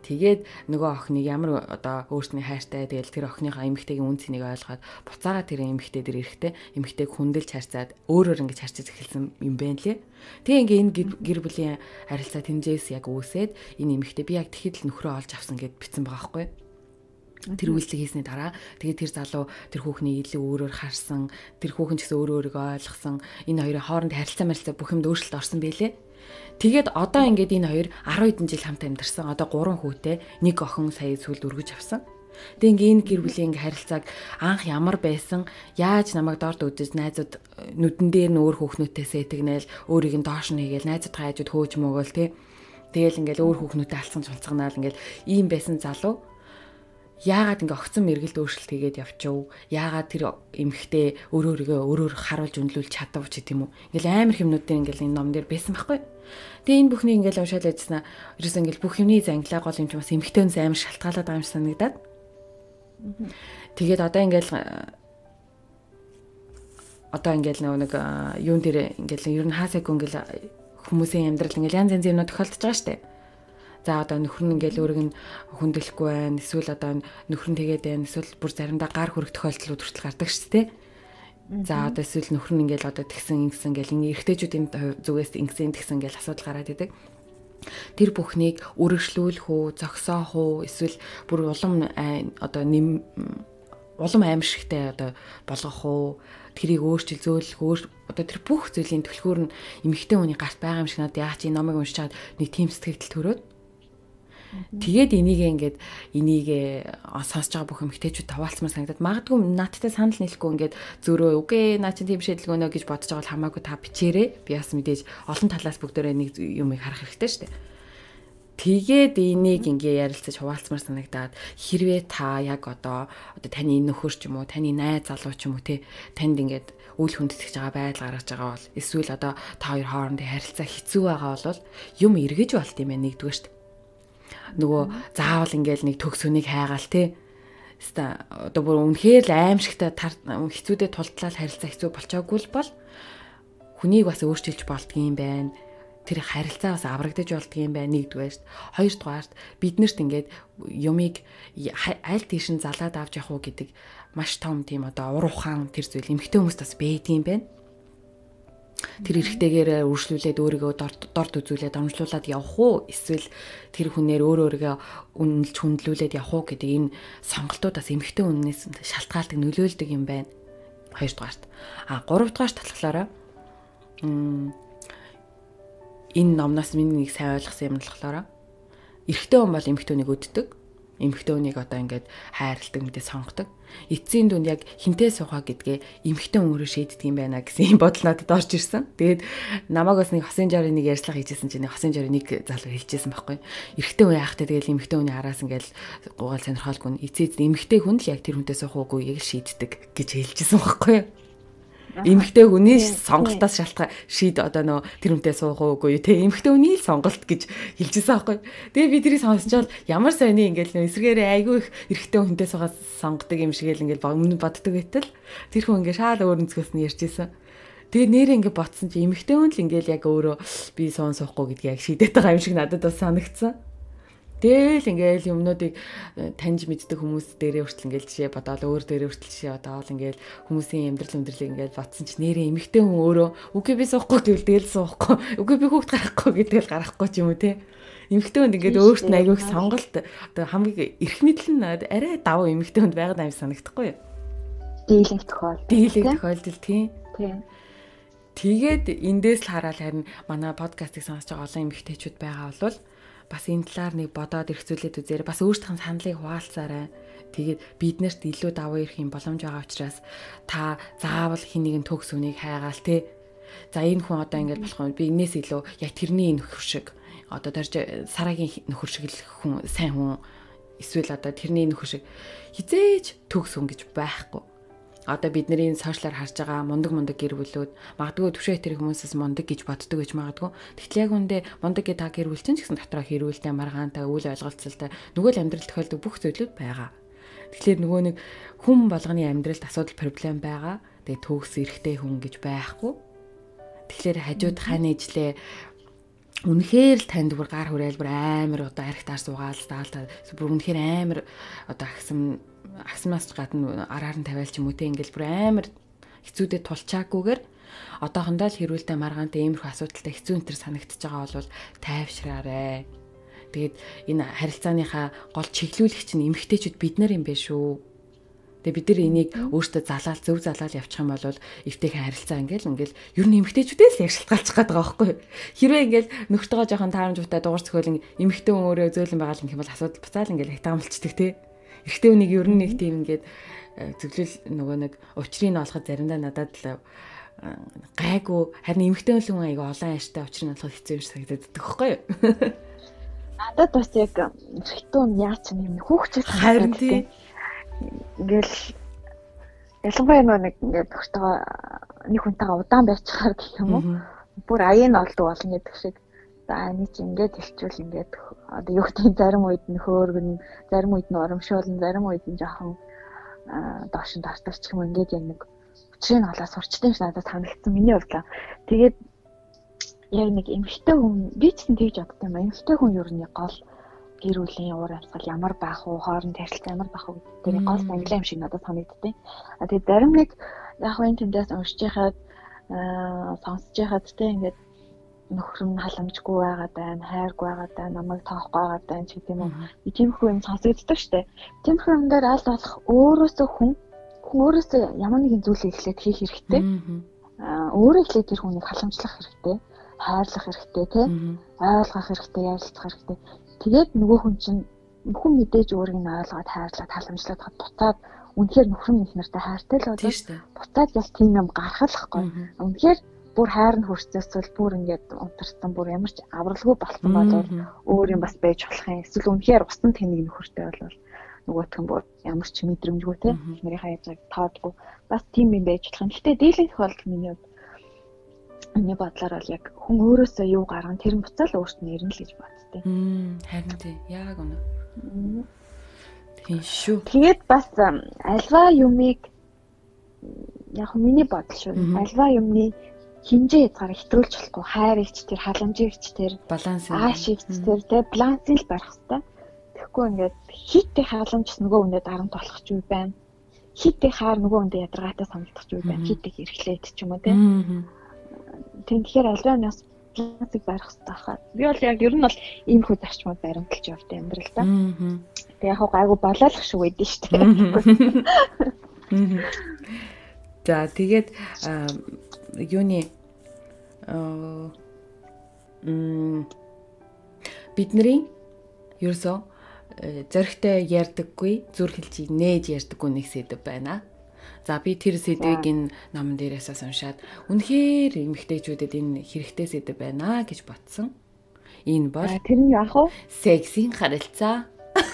Тэгээд нөгөө охиныг ямар одоо өөрсний хайртай тэгэл тэр охиныхоо эмэгтэйгийн үн цэнийг ойлгоод буцаага тэр эмэгтэй дээр ирэхдээ эмэгтэйг хүндэлж харьцаад өөрөөр ингэж харьцаж эхэлсэн юм байна лээ. Тэгээ ингээ энэ гэр бүлийн харилцаа тэмцээс яг үүсээд энэ эмэгтэй би яг тэгэхэд л нөхрөө олж авсан гэд битсэн байгаа байхгүй. Тэр үйлчлэг хийсний дараа тэгээд тэр залуу тэр хүүхний илүү өөрөөр харсан, тэр хүүхэн ч гэсэн өөрөө өөрийгөө ойлгосон, энэ хоёрын хооронд харилцаа марилцаа бүх юмд өөрчлөлт орсон байлээ. Тэгээд одоо ингээд энэ хоёр арван хэдэн жил хамт амьдарсан. Одоо гурван хүүтэй, нэг охин сая сүлд өргөж авсан. Тэгээд энэ гэр бүлийн харилцааг анх ямар байсан, яаж намайг дорд үзэж найзууд нүдэн дээр нь өөр хүүхнүүдтэй сэтгнэл, өөрийг нь доош нь хийгээл найзуудтай хажууд хөөж мөгөөл тий. Тэгэл ингээл өөр хүүхнүүдтэй алцсан цулцганаал ингээл ийм байсан залуу яагаад ингээ огцон мэргэлд өөрчлөлт хийгээд явчихв? Яагаад тэр эмхтэй өөр өөрийгөө өөрөөр харуулж өндлүүлж чадав ч гэдэм үү? Ингээл амар хэмнүүдээр ингээл энэ ном дээр байсан байхгүй. Тэгээ энэ бүхний ингээл уншаал ажилласнаа ерөөс ингээл бүх юмний зангилаа гол юм чи бас эмхтэйнээс амар шалтгаалаад байгаа юм шиг санагдаад. Тэгээд одоо ингээл одоо ингээл нэг юун дээр ингээл ер нь хаасайг ингээл хүмүүсийн амьдрал ингээл янз янзын юм тохиолдож байгаа штэ. За одоо нөхөр нь ингээл өөрийг нь хүндлэхгүй байна. Эсвэл одоо нөхөр нь тэгээд байна. Эсвэл бүр заримдаа гар хүрэх тохиолдлууд хүртэл гардаг шүү дээ. За одоо эсвэл нөхөр нь ингээл одоо тэгсэн ингэсэн ингээл энэ эрэгтэйчүүдийн зүгээс ингэсэн тэгсэн ингээл асуудал гараад идэг. Тэр бүхнийг үргэлжлүүлэх үү, зогсоох уу, эсвэл бүр улам одоо нэм улам аимшигтай одоо болгох уу, тэрийг өөрчил зөөлөх өөр одоо тэр бүх зүйлийн төлхөөр нь эмэгтэй хүний гарт байгаа юм шиг надад яа чи номыг уншиж чад нэг тийм сэтгэл төрөөд тэгээд энийг ингээд энийг сонсож байгаа бүх эмэгтэйчүүд таваалцмаар санагдаад магадгүй наадтай санал нийлэхгүй ингээд зөрөө үгүй наа чи тийм шийдэл өгнө гэж бодож байгаа бол хамаагүй та бичээрэй. Би бас мэдээж олон талаас бүгдээрээ нэг юмыг харах хэрэгтэй шүү дээ. Тэгээд энийг ингээ ярилцаж хуваалцмаар санагдаад хэрвээ та яг одоо одоо таны нөхөр ч юм уу таны найз залуу ч юм уу те танд ингээд үл хүндэтгэж байгаа байдал гаргаж байгаа бол эсвэл одоо та хоёр хоорондын харилцаа хэцүү байгаа бол юм эргэж болт юм байна нэгдүгээр шүү дээ. Нөгөө заавал ингээл нэг төгсөнийг хайгаал те одоо бүр үнэхээр л аимшигтай хэцүүдэд тултлал харилцаа хэцүү болчоогүй л бол хүнийг бас өөрчилж болдгийм байна. Тэр харилцаа бас аврагдаж болдгийм байна нэгдүгээр. Хоёрдугаарт биднэрт ингээд юмыг аль тийш нь залаад авч явах уу гэдэг маш том тийм одоо ур ухаан тэр зүйл эмэгтэй хүмүүст бас байдгийм байна. Тэр эрэгтэйгээр үргэлжлүүлээд өөрийгөө дорд үзүүлээд амжлуулаад явах уу эсвэл тэр хүнээр өөр өөрийгөө үнэлж хүндлүүлээд явах уу гэдэг энэ сонголтууд бас эмэгтэй хүнээс шалтгаалдаг нөлөөлдөг юм байна. Хоёрдугаарт. А гуравдугаарт талхлаараа энэ номноос миний нэг сайн ойлгосон юм болохоор эрэгтэй хүн бол эмэгтэй хүнийг өддөг. Эмэгтэй хүнийг одоо ингээд хайрладаг мэдээ сонгодог. Эцсийн дүнд яг хинтээ суугаа гэдгээ эмэгтэй өмөрөө шийддэг юм байна гэсэн бодол надад орж ирсэн. Тэгээд намайг бас нэг хосын жорын нэг ярьцлага хийжсэн чинь хосын жорын нэг залуу хэлчихсэн байхгүй. Эрэгтэй хүн яахтай тэгээд эмэгтэй хүний араас ингээд гугаал сонирхолгүй эцээд эмэгтэй хүн л яг тэр хүнтэй суух уугүй яг шийддэг гэж хэлчихсэн байхгүй. Эмэгтэй хүний сонголтоос шалтгаан шийд одоо нөө тэр хүнтэй суух уугүй те эмэгтэй хүний л сонголт гэж хэлжсэн аахгүй. Тэгээ би тэрийг сонсчоод ямар сони ингээл нөө эсрэгээрээ айгүй их эрэгтэй хүнтэй суугаад сонгодог юм шиг л ингээл өмнө боддог байтал тэр хүн ингээ шал өөр өнцгөөс нь ярьжсэн. Тэгээ нэрээ ингээ ботсон чи эмэгтэй хүн л ингээл яг өөрөө би суун суухгүй гэдгийг яг шийдээд байгаа юм шиг надад бас санагдсан. Тэгэл ингээл юмнуудыг таньж мэддэг хүмүүс дээрээ хүртэл ингээл жишээ бодоол өөр дээрээ хүртэл жишээ бодоол ингээл хүмүүсийн амьдрал өндөрлийг ингээл бодсон ч нэрээ эмэгтэй хүн өөрөө үгүй би суухгүй гэвэл тэгэл суухгүй үгүй би хүүхд гарахгүй гэдэл гарахгүй ч юм уу те эмэгтэй хүнд ингээд өөрт нь аягүй их сонголт одоо хамгийн эрх мэдэл нь арай давуу эмэгтэй хүнд байгаад аим санагдахгүй юу? Дийлэнх тохиолдол. Дийлэнх тохиолдол тийм. Тийм. Тэгээд эндээс л хараад харин манай подкастыг сонсож байгаа олон эмэгтэйчүүд байгаа бол бас энэ талаар нэг бодоод эргцүүлээд үзээрэй. Бас өөртөө саналыг хуваалцаарай. Тэгээд биднэрт илүү давуу ирэх юм боломж байгаа учраас та заавал хин нэгэн төгс үнийг хайгаал те. За энэ хүн одоо ингэж болох юм. Би энэс илүү яг тэрний нөхөр шиг одоо дөрж сарагийн нөхөр шиг л хүн сайн хүн эсвэл одоо тэрний нөхөр шиг хизээж төгс хүн гэж байхгүй. Одоо бидний сошиалар харж байгаа мундаг мундаг гэр бүлүүд магадгүй төвшөө тэр хүмүүсээс мундаг гэж боддог гэж магадгүй. Тэгтэл яг үндэ мундаг гэдэг та гэр бүл чинь ч гэсэн дотроо хэрүүлтэй маргаантай үйл ойлголцолтой нөгөө л амьдрал тохиолдог бүх зүйлүүд байгаа. Тэгэхээр нөгөө нэг хүн болгоны амьдралд асуудал проблем байгаа. Тэгээ төгс эрэхтэй хүн гэж байхгүй. Тэгэхээр хажууд хань ижлээ үнэхээр л танд бүр гар хүрээл бүр амар одоо архитаар суугаал таалтаа бүр үнэхээр амар одоо агсам агсмаас гадна араар нь тавиал ч юм уу те ингээл бүр амар хэцүүдэд тулчаагүйгээр одоохондоо л хэрүүлдэ маргаантай иймэрхүү асуудалтай хэцүү өнтер санагдчихж байгаа бол тайвшраарэ. Тэгээд энэ харилцааныхаа гол чиглүүлэгч нь эмэгтэйчүүд бид нар юм бэ шүү. Тэгээ бид нар энийг өөртөө залаал зөв залаал явчих юм бол эвтэйхэн харилцаа ингээл ингээл ер нь эмэгтэйчүүдээс л яшилтгаалчих гээд байгаа байхгүй. Хэрвээ ингээл нөхдөөгөө жоохон таарамжуутай дугаар цохол эмэгтэй хүн өөрөө зөөлөн байгаа л юм бол асуудал буцаал ингээл хайтаамлцдаг те. Эрэгтэй хүнийг ер нь нэг тийм ингээд зөвлөл нөгөө нэг учрыг олоход заримдаа надад л гайгүй харин эмэгтэй хүн аяга олон ааштай учрыг олоход хэцүү юм санагдаад байхгүй юу? Надад бас яг эрэгтэй хүн яач юм хүүхчээс харин тийм ингээл ялангуяа нэг ингээд өөртөө нэг хүнтэйгээ удаан байцгаар гэх юм уу бүр аян олдог болно гэдэг шиг за эний чи ингээд хэлчихвэл ингээд одоо юу гэдэг зарим үед нь хөөргөн зарим үед нь урамшуулна зарим үед нь жоохон доош нь тартагч юм ингээд яг нэг учрыг олоо сурчтай ш надад санагдсан миний хувьд. Тэгээд яг нэг эмэгтэй хүн би ч тэгж боддог юм. Эмэгтэй хүн ер нь гол гэр бүлийн уур амьсгал ямар байх уу, хооронд харилцаа ямар байх уу гэдэг тэр гол англи юм шиг надад санагдтыг. А тэгээд зарим нэг яг энэ тэндээс уншиж хаад сонсож хаад тэ ингээд нөхөр нь халамжгүй байгаад байна, хайргүй байгаад байна, намайг тоохгүй байгаад байна ч гэдэг юм уу. Тиймэрхүү юм сонсогддог штэ. Тиймэрхүү юм дээр аль болох өөрөөсөө хүн хүн өөрөөсөө ямар нэгэн зүйлийг эхлээд хийх хэрэгтэй. Аа өөрөө эхлээд тэр хүнийг халамжлах хэрэгтэй, хайрлах хэрэгтэй, тэ ойлгох хэрэгтэй, ярилцах хэрэгтэй. Тэгээд нөгөө хүн чинь хүн мэдээж өөрийг нь ойлгоод хайрлаад халамжлаад хад буцаад үнэхээр нөхөр нь их нартай хайртай л болоо. Буцаад яг тийм юм гаргахлахгүй. Үнэхээр бүр хайр нь хөрцөөсөл бүр ингээд унтарсан бүр ямар ч авралгүй болсон болов өөр юм бас байж болох юм. Эсвэл үнэхээр усан тэнэг нөхөртэй болвол нөгөөх нь бүр ямар ч мэдрэмжгүй те нарийнхаа яжаг тоодгүй бас тийм юм байж болох юм. Гэтэ дийлэнх тохиолдолд миний хувьд миний бодлоор бол яг хүн өөрөөсөө юу гарган тэр нь буцаал өөртөө нэрнэ л гэж боддтой. Харин тий яг үнэ. Тийм шүү. Тэгээд бас альва юмыг яг миний бодол шүү. Альва юмны хинжээ хязгаар хэтрүүлж болохгүй хайрыгч тэр халамжигч тэр баланс аашигч тэр тэ балансыг барих хэрэгтэй. Тэгэхгүй ингээд хиттэй халамжс нөгөө хүнээ дарамт болох ч үе байна. Хиттэй хаар нөгөө хүндээ ядаргаатай санагдах ч үе байна. Хиттэй хэрэглээд ч юм уу тэ. Тэгэхээр альва нас балансыг барих хэрэгтэй хаа. Би бол яг ер нь бол ийм хүү зарчмууд баримталж явдаг амьдрал та. Тэг яг гайгүй болоолох шиг байдэн шүү дээ. За тэгээд юуны аа м бидний ерөөсөө зөрөгтэй ярьдаггүй зүр хэлжийг нээж ярьдаггүй нэг сэдв байна. За би тэр сэдвийг энэ номон дээрээс уншаад үнэхээр эмэгтэйчүүдэд энэ хэрэгтэй сэдв байна гэж бодсон. Энэ бол тэр нь яах вэ? Сексийн харилцаа.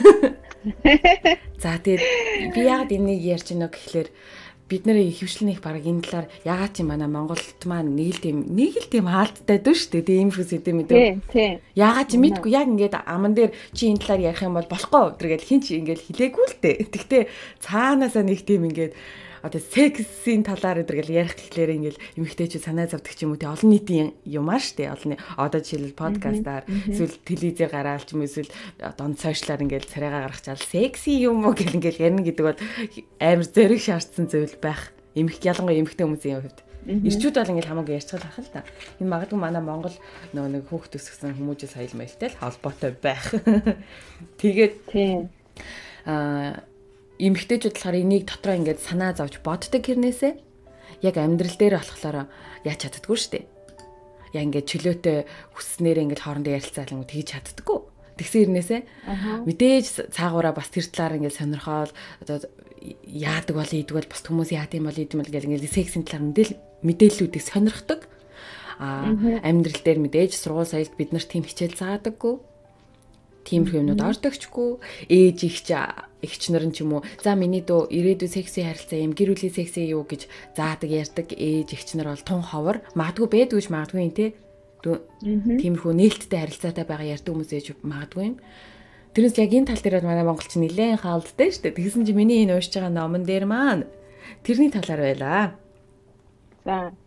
За тэгээд би яг энийг ярьж байна гэхлээр бид нэр ихэвчлэн их баг энэ талаар ягаад ч юм манай Монголд маань нэг л тийм нэг л тийм хаалттай дүү шүү дээ тийм их үсэд юм дээ. Тийм. Ягаад ч мэдгүй яг ингээд аман дээр чи энэ талаар ярих юм бол болохгүй өдргээл хин чи ингээд хэлээгүй л дээ. Тэгтээ цаанаасаа нэг тийм ингээд одоо сексийн талаар өдргээл ярих гэхлээр ингээд эмэгтэйчүүд санаа зовдөг ч юм уу тий олон нийтийн юм аа шүү дээ. Олон одоо жишээл подкастаар эсвэл телевизээр гараал ч юм эсвэл дон сошиалаар ингээд царайгаа гаргачаал секси юм уу гэл ингээд ярина гэдэг бол амар зэрэг шаардсан зүйл байх. Эмэгтэй ялангуяа эмэгтэй хүмүүсийн хувьд. Ирчүүд бол ингээд хамаагүй ярьцгаал ах л та. Энэ магадгүй манай Монгол нөгөө нэг хүүхд төсгсөн хүмүүжил соёл маягтай л холбоотой байх. Тэгээд тийм аа эмэгтэйчүүд болохоор энийг дотроо ингээд санаа зовж боддог хэрнээсээ яг амьдрал дээр болохоор яаж чаддаггүй шүү дээ. Яг ингээд чөлөөтэй хүснээр ингээд хоорондоо ярилцаалан тэгж чаддаггүй. Тэгсэн хэрнээсээ мэдээж цаагаараа бас тэр талаар ингээд сонирхоод одоо яадаг бол ийдэг бол бас хүмүүс яад юм бол ийдэм бол гэл ингээд сексийн талаар мэдээл мэдээллүүдийг сонирхдог. Аа амьдрал дээр мэдээж сургууль соёлд бид нар тийм хичээл заадаггүй. Тиймэрхүү юмнууд ордогчгүй ээж ихч ихч нар нь ч юм уу за миний дөө ирээдүйн секси харилцаа юм гэр бүлийн секси юу гэж заадаг ярьдаг ээж ихч нар бол тун ховор магадгүй байдгүйж магадгүй юм те тиймэрхүү нээлттэй харилцаатай байгаа ярьдаг хүмүүс ээж магадгүй юм тэрнээс яг энэ тал дээр манай монголч нэлээд хаалдтай шүү дээ тэгсэн чи миний энэ уншиж байгаа номон дээр маань тэрний талаар байлаа за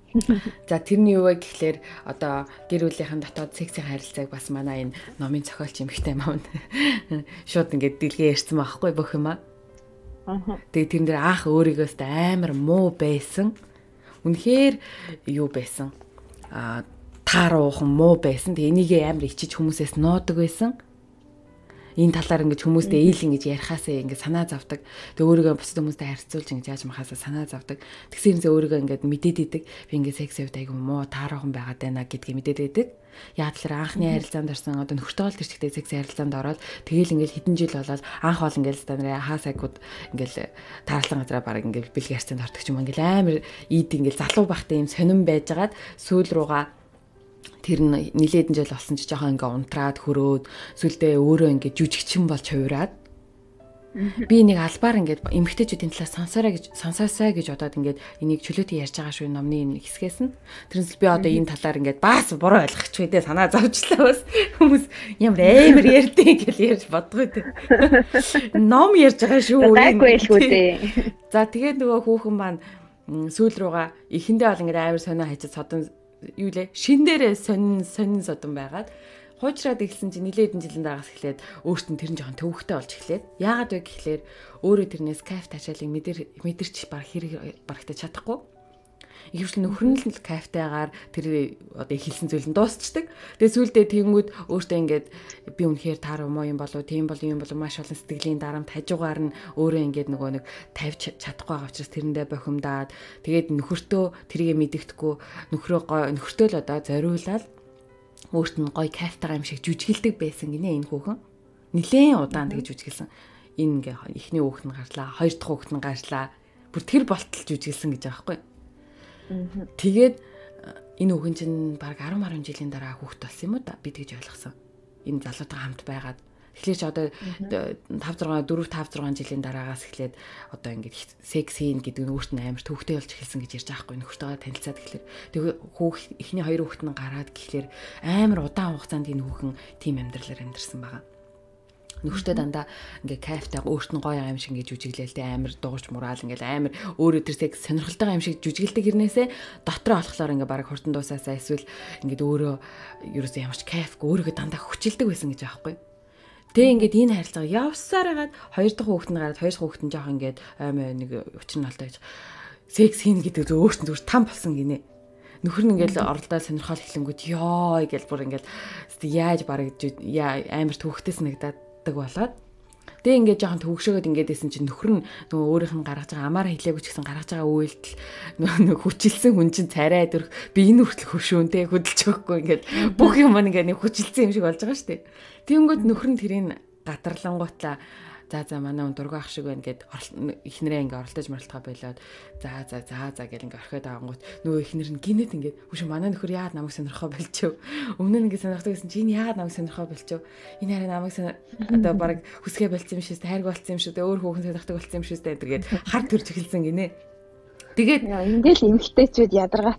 За тэрний юу вэ гэхлээр одоо гэр бүлийнхэн дотоод сексийн харилцааг бас манай энэ номын зохиолч эмэгтэй маав шууд ингээд дэлгээ ярьсан байхгүй бүх юм аа. Тэгээ тэрэн дээр анх өөрийгөөс амар муу байсан. Үнэхээр юу байсан? Аа тааруухан муу байсан. Тэгээ энийг амар ичиж хүмүүсээс нуудаг байсан. Энэ талаар ингэж хүмүүстэй ийл ингэж ярихаасаа ингэж санаа завдаг. Тэгээ өөрийгөө бусад хүмүүстэй харьцуулж ингэж яаж махаасаа санаа завдаг. Тэгсэрнээ өөрийгөө ингэж мэдээд идэг. Би ингэж секс явд айгу муу тааруухан байгаад байна гэдгийг мэдээд идэг. Яг л анхны харилцаанд орсон одоо нөхөртөөл тэр чигтээ секс харилцаанд ороод тэгэл ингэж хэдэн жил болоод анх бол ингэж стандараа хаасайгууд ингэж таарлан газараа баг ингэж бэлгийн харилцаанд ортог ч юм ингэж амар ийд ингэж залуу байхтай юм сонирн байжгаад сүүл руугаа тэр нь нилээдэн жил болсон ч жоохон ингээ унтраад хөрөөд сүлдээ өөрөө ингээ жүжигчин болж хувираад би нэг албаар ингээд эмгтээчүүдийн талаас сонсоорой гэж сонсоосай гэж бодоод ингээд энийг чөлөөтэй ярьж байгаа шүү номны энэ хэсгээс нь тэрнээс би одоо энэ талаар ингээд бас буруу ойлгоч вэ дээ санаа зовчлаа бас хүмүүс ямар амар ярьдیں۔ Гэж ярьж бодгоо дээ ном ярьж байгаа шүү гайгүй л үү дээ. За тэгээд нөгөө хүүхэн маань сүүл руугаа эхэндээ бол ингээд амар сонио хайчаад содон юу лээ шин дээрээ сонин сонин содон байгаад хуучраад эхэлсэн чинь нилээдэн жилийн дагаас эхлээд өөрт нь тэр нь жоохон төвөгтэй болж эхлээд яагаад вэ гэхлээр өөрөө тэрнээс кайф ташаалыг мэдэр мэдэрч баг хэрэг барагтаж чадахгүй ихэвчлэн нөхөр нь л кайфтайгаар тэр одоо эхэлсэн зүйл нь дуусчдаг. Тэгээ сүүлдээ тэнгүүд өөртөө ингээд би үнэхээр тааруу муу юм болов тийм бол юм болов маш олон сэтгэлийн дарамт хажуугаар нь өөрөө ингээд нөгөө нэг тавьж чадахгүй байгаа учраас тэрэндээ бохимдаад тэгээд нөхөртөө тэрийг мэддэхгүй нөхрөө нөхөртөө л одоо зориулаад өөрт нь гоё кайфтайгаа юм шиг жүжиглдэг байсан гинэ энэ хүүхэн. Нилээн удаан тэгж жүжиглсэн. Энэ ингээ эхний хүүхэд нь гарлаа, хоёр дахь хүүхэд нь гарлаа. Бүр тэр болтол жүжиглсэн гэж байгаа байхгүй. Тэгээд энэ хүүхэн чинь баг арван арван жилийн дараа хүүхэд болсон юм уу да би тэгж ойлгосон. Энэ залуутайгаа хамт байгаад тэгэхээр ч одоо тавь зургаан дөрөв тавь зургаан жилийн дараагаас эхлээд одоо ингээд секс хийн гэдэг нь өөрт нь амар төвхтэй болж эхэлсэн гэж ярьж байгаа байхгүй нөхөртөөгөө танилцаад тэгэхээр тэгээ хүүх эхний хоёр хүүхэд нь гараад гэхлээр амар удаан хугацаанд энэ хүүхэн тийм амьдралаар амьдэрсэн байгаа. Нөхөртөө дандаа ингээ кайфтай өөрт нь гоё юм шиг ингээ жүжиглээлтэй амар дуурч мураал ингээ амар өөрөө тэр секс сонирхолтой юм шиг жүжиглдэг хэрнээсээ дотроо олохлоор ингээ бараг хурдан дуусаасаа эсвэл ингээ өөрөө ерөөсөө ямарч кайфгүй өөрийгөө дандаа хүчилдэг байсан гэж аахгүй. Тэг ингээд энэ харилцаа явсаар хагаад хоёр дахь хүүхэд нь гараад хоёр дахь хүүхэд нь жоох ингээд аймаа нэг учир нь алтай гэж секс хийн гэдэг зөв өөрт нь зүгээр там болсон гинэ. Нөхөр нь ингээд оролдоод сонирхол эхлэнгүүт ёо гэж бүр ингээд яаж бараг амар төвхтэй санагдаад болоод тэг ингээд жоохон төвөгшөөгд ингээдсэн чинь нөхөр нь нөгөө өөрийнх нь гаргаж байгаа амаараа хилээгүй ч гэсэн гаргаж байгаа үйлдэл нөгөө хүчилсэн хүн чинь царай дөрөх би энэ хүртэл хөшөөнтэй хөдөлж өгөхгүй ингээд бүх юм ингээд нэг хүчилсэн юм шиг болж байгаа шүү дээ. Тэнгүүд нөхөр нь тэрийг гатарлангуутлаа за за манай хүн дургүй ах шиг байна гэд ихнэрээ ингээ оролдож моролтгоо болоод за за за за гэл ингээ орхиод авангууд нөгөө ихнэр нь гинэт ингээ хүш манай нөхөр яагаад намайг сонирхоо болчихв өмнө нь ингээ сонирхдаг гэсэн чи энэ яагаад намайг сонирхоо болчихв энэ хараа намайг одоо баг хүсгээ болцсон юм шээс хайрг болцсон юм шүү дээ өөр хүүхэн сонирхдаг болцсон юм шээс тэгээд хар төрж эхэлсэн гинэ. Тэгээд ингээл эмгтээчүүд ядаргаа.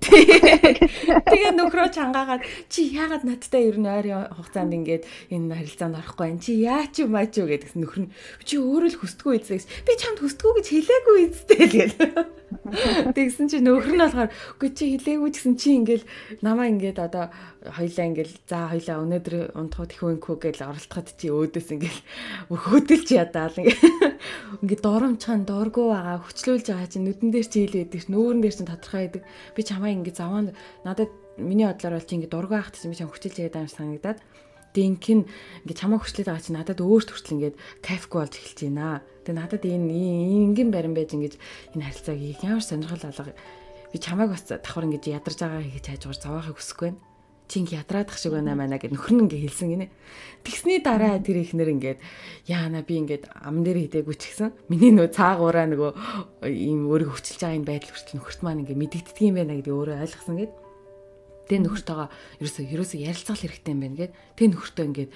Тэгээд нөхрөө чангаагаад чи яагаад надтай ер нь ойрын хугацаанд ингээд энэ харилцаанд орохгүй юм чи яач юм аач юу гэдгсэн нөхөр нь чи өөрөө л хүсдэггүй эзлээс би чамд хүсдэггүй гэж хэлээгүй эзтэй л гээл. Тэгсэн чи нөхөр нь болохоор үгүй чи хэлээгүй ч гэсэн чи ингээд намаа ингээд одоо хоёлаа ингээл за хоёлаа өнөөдөр унтахад их өнкүү гэж оролдоход чи өөдөөс ингээл хөдөлж ядаал ингээд доромчхан дуургүй байгаа хүчлүүлж байгаа чи нүдэн дээр чи хэлээд нүүрэн дээр чинь тодорхой байдаг. Би чамаа ингэ заваанд надад миний бодлоор бол чи ингэ дургүй байхад чинь би чам хүчилж байгаа юм санагдаад динхэн ингэ чамаа хүчлээд байгаа чи надад өөрт хүртэл ингэ кайфгүй болж эхэлж байна. Тэгээ надад энэ ингэн барин байж ингэж энэ харилцааг ямар сонирхол алга би чамааг бас давхар ингэ ядарч байгаа гэж хайжгаар зовоохыг хүсэхгүй байна. Чи ингэ ядраадах шиг байна маа гэж нөхөр нь ингэ хэлсэн гинэ. Тэгсний дараа тэр ихнэр ингээд яана би ингээд ам дээр хидээгүй ч гэсэн миний нөө цаагаараа нөгөө ийм өөрийгөө хүчилж байгаа юм байдал хүртэл нөхөрт маань ингээд мэдэгддэг юм байна гэдэг өөрөө ойлгосон гэд. Тэгээ нөхөртөөгөө ерөөсөө ерөөсөө ярилцгал хэрэгтэй юм байна гэд. Тэгээ нөхөртөө ингээд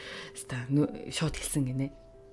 шууд хэлсэн гинэ.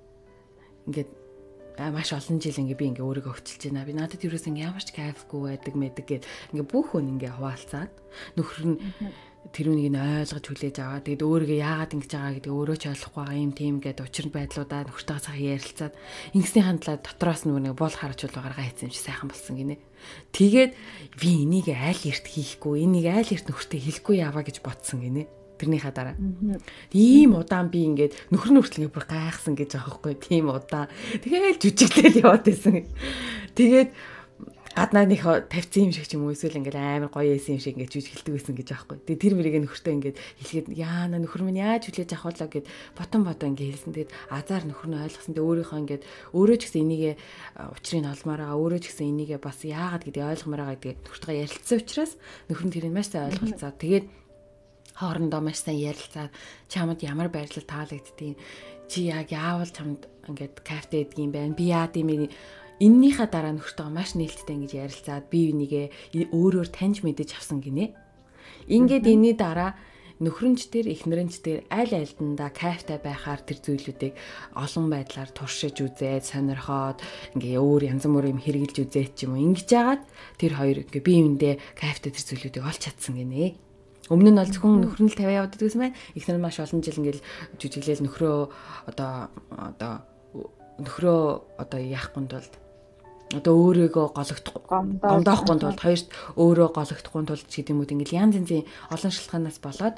Ингээд маш олон жил ингээ би ингээ өөрийгөө хүчилж байна. Би надад ерөөс ингээ ямарч кайфгүй байдаг мэдэг гэд ингээ бүх хүн ингээ хуваалцаад нөхөр нь тэрүүнийг нь ойлгож хүлээж аваа. Тэгэд өөрийгөө яагаад ингэж байгаа гэдэг өөрөө ч ойлгохгүй байгаа юм тийм гэдэг учир байдлуудаа нөхөртөө цахан ярилцаад ингэсний хандлаа дотроос нэг бол харж бол гаргаа хийсэн юм чи сайхан болсон гинэ. Тэгээд би энийг аль эрт хийхгүй, энийг аль эрт нөхөртөө хэлэхгүй яваа гэж бодсон гинэ. Тэрнийхээ дараа. Ийм удаан би ингээд нөхөр нүртлээ бүр гайхсан гэж байгаа байхгүй тийм удаан. Тэгээд жүжиглэл яваад байсан. Тэгээд гаднаа нэг тавьсан юм шиг ч юм уу эсвэл ингээд амар гоё эсэн юм шиг ингээд жүжиглдэг байсан гэж байгаа байхгүй. Тэгээд тэр мэрийг нөхөртөө ингээд хэлгээд яана нөхөр минь яаж хүлээж авахлаа гэд ботон ботон ингээд хэлсэн. Тэгээд азар нөхөр нь ойлгосон. Тэгээд өөрийнхөө ингээд өөрөө ч гэсэн энийгээ учрыг олмоор байгаа. Өөрөө ч гэсэн энийгээ бас яагаад гэдгийг ойлгомоор байгаа гэдгийг нөхөртөө ярилцсан учраас нөхөр нь тэрийг маш сайн ойлголцоо. Тэгээд хоорондоо маш сайн ярилцаад чамд ямар байрлал таалагддгийг чи яг яавал чамд ингээд кафе идэх юм байна. Би яа тийм эннийхээ дараа нөхөртөө маш нээлттэй ингэж ярилцаад би энийгээ өөрөөр таньж мэдэж авсан гинэ. Ингээд энэний дараа нөхрөнч дээр эхнэрэнч дээр аль альдандаа кайфтай байхаар тэр зүйлүүдийг олон байдлаар туршиж үзээд сонирхоод ингээ өөр янз бүрийн юм хэрэгжилж үзээд ч юм уу ингэж яагаад тэр хоёр ингээ бие биендээ кайфтай тэр зүйлүүдийг олж чадсан гинэ. Өмнө нь бол зөвхөн нөхрөнл тавиа яваад байсан байна. Эхнэр нь маш олон жил ингээл жүжиглээл нөхрөө одоо одоо нөхрөө одоо яахгүй тулд одоо өөрийгөө гологдохгүй гомдоохгүй тулд хоёрт өөрөө гологдохгүй тулд ч гэдэм үү ингээл янз янзын олон шалтгаанаас болоод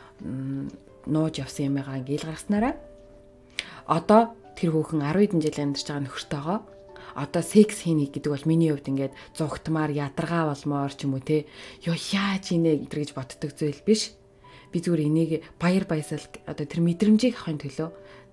нууж явсан юм байгаа ингээл гаргаснараа одоо тэр хүүхэн арван хэдэн жил амьдарч байгаа нөхөртөөгөө одоо секс хийнэ гэдэг бол миний хувьд ингээд зугтмаар ядаргаа болмоор ч юм уу те ёо яаж ийнэ гэж боддог зүйл биш. Би зүгээр энийг баяр баясал одоо тэр мэдрэмжийг авахын төлөө